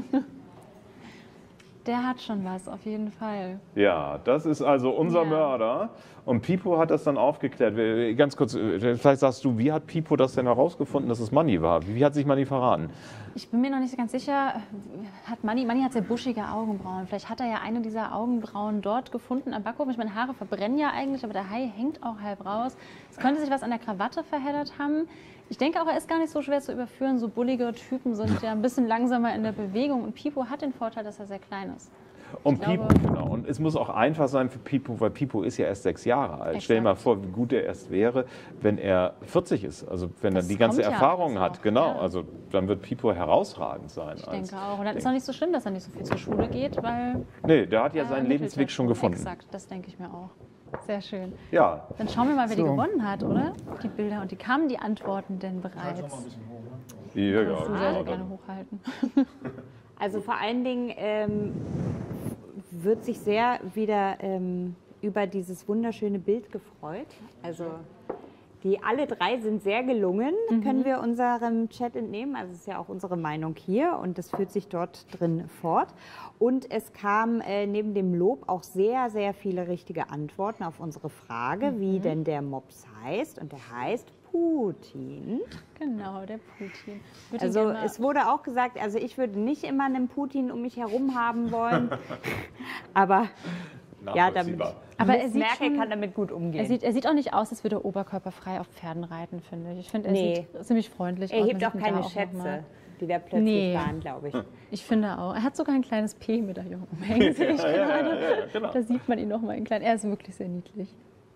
Der hat schon was, auf jeden Fall. Ja, das ist also unser Ja. Mörder. Und Pipo hat das dann aufgeklärt. Ganz kurz, vielleicht sagst du, wie hat Pipo das denn herausgefunden, dass es Manny war? Wie hat sich Manny verraten? Ich bin mir noch nicht so ganz sicher, Manny hat sehr buschige Augenbrauen. Vielleicht hat er ja eine dieser Augenbrauen dort gefunden am Backofen. Ich meine, Haare verbrennen ja eigentlich, aber der Hai hängt auch halb raus. Es könnte sich was an der Krawatte verheddert haben. Ich denke auch, er ist gar nicht so schwer zu überführen. So bullige Typen sind ja ein bisschen langsamer in der Bewegung. Und Pipo hat den Vorteil, dass er sehr klein ist. Und Ich Pipo, glaube- genau. Und es muss auch einfach sein für Pipo, weil Pipo ist ja erst 6 Jahre alt. Exakt. Stell dir mal vor, wie gut er erst wäre, wenn er 40 ist. Also wenn Das er die ganze kommt ja Erfahrung alles hat. noch, Genau. ja. Also dann wird Pipo herausragend sein. Ich denke auch. Und dann ist auch nicht so schlimm, dass er nicht so viel zur Schule geht, weil... Nee, der hat ja seinen Lebensweg schon gefunden. Exakt, das denke ich mir auch. Sehr schön. Ja. Dann schauen wir mal, wer die So. gewonnen hat, oder? Die Bilder. Und die kamen die Antworten denn bereits? Ja, Kannst du sehr, sehr ja, gerne hochhalten. Also vor allen Dingen wird sich sehr wieder über dieses wunderschöne Bild gefreut. Also die alle 3 sind sehr gelungen, können wir unserem Chat entnehmen. Also es ist ja auch unsere Meinung hier und das führt sich dort drin fort. Und es kam neben dem Lob auch sehr, sehr viele richtige Antworten auf unsere Frage, wie denn der Mops heißt. Und der heißt Putin. Genau, der Putin. Würde ihn Also gerne mal- es wurde auch gesagt, also ich würde nicht immer einen Putin um mich herum haben wollen. Aber ja, damit Aber er Miss sieht Merkel schon- kann damit gut umgehen. er sieht auch nicht aus, als würde er oberkörperfrei auf Pferden reiten, finde ich. Ich finde, er Nee. sieht ziemlich freundlich Er aus. hebt Man auch sieht ihn keine da noch Schätze, mal. die da plötzlich Nee. waren, glaube ich. Ich finde auch. Er hat sogar ein kleines P-Medaillon umhängen, sehe ich gerade. genau. Da sieht man ihn noch mal in klein. Er ist wirklich sehr niedlich.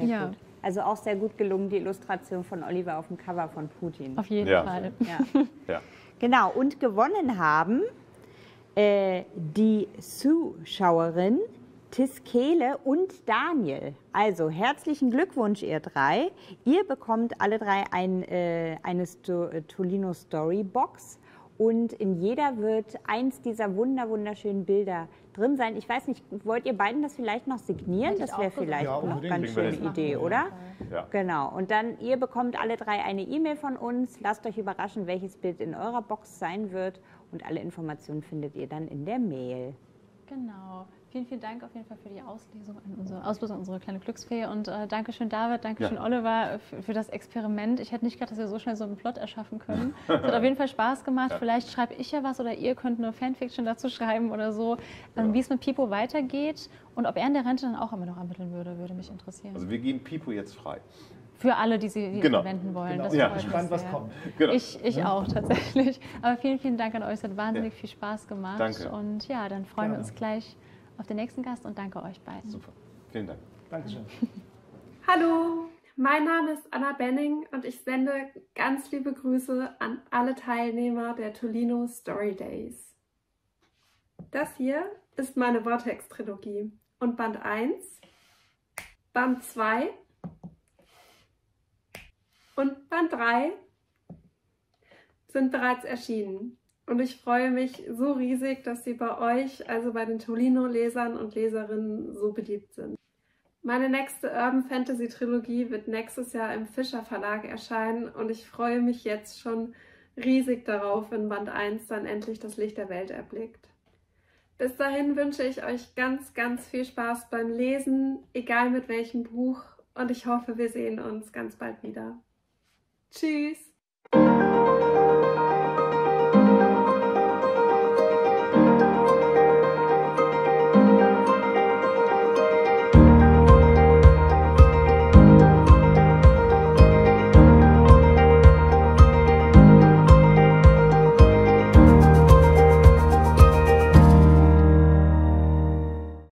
sehr Ja. gut. Also auch sehr gut gelungen, die Illustration von Oliver auf dem Cover von Putin. Auf jeden Ja. Fall. Ja. Ja. Genau, und gewonnen haben die Zuschauerin Tiskele und Daniel. Also herzlichen Glückwunsch, ihr drei. Ihr bekommt alle drei eine Tolino Story Box. Und in jeder wird eins dieser wunderschönen Bilder drin sein. Ich weiß nicht, wollt ihr beiden das vielleicht noch signieren? Das wäre vielleicht Ja, noch unbedingt. ganz schöne Kriegen wir Idee, hin. oder? Ja. Genau. Und dann, ihr bekommt alle drei eine E-Mail von uns. Lasst euch überraschen, welches Bild in eurer Box sein wird. Und alle Informationen findet ihr dann in der Mail. Genau. Vielen Dank auf jeden Fall für die Auslosung unserer kleine Glücksfee. Und Dankeschön, David, Dankeschön, Oliver, für das Experiment. Ich hätte nicht gedacht, dass wir so schnell so einen Plot erschaffen können. Es hat auf jeden Fall Spaß gemacht. Ja. Vielleicht schreibe ich ja was oder ihr könnt eine Fanfiction dazu schreiben oder so. Wie es mit Pipo weitergeht und ob er in der Rente dann auch immer noch ermitteln würde mich interessieren. Also wir geben Pipo jetzt frei. Für alle, die sie Genau. verwenden wollen. Genau. Das Ja, freut mich gespannt, was sehr. kommt. Genau. Ich auch tatsächlich. Aber vielen Dank an euch. Es hat wahnsinnig viel Spaß gemacht. Danke. Und ja, dann freuen wir Gerne. uns gleich auf den nächsten Gast und danke euch beiden. Super. Vielen Dank. Dankeschön. Hallo, mein Name ist Anna Benning und ich sende ganz liebe Grüße an alle Teilnehmer der Tolino Story Days. Das hier ist meine Vortex-Trilogie und Band 1, Band 2 und Band 3 sind bereits erschienen. Und ich freue mich so riesig, dass sie bei euch, also bei den Tolino-Lesern und Leserinnen, so beliebt sind. Meine nächste Urban Fantasy Trilogie wird nächstes Jahr im Fischer Verlag erscheinen und ich freue mich jetzt schon riesig darauf, wenn Band 1 dann endlich das Licht der Welt erblickt. Bis dahin wünsche ich euch ganz viel Spaß beim Lesen, egal mit welchem Buch, und ich hoffe, wir sehen uns ganz bald wieder. Tschüss!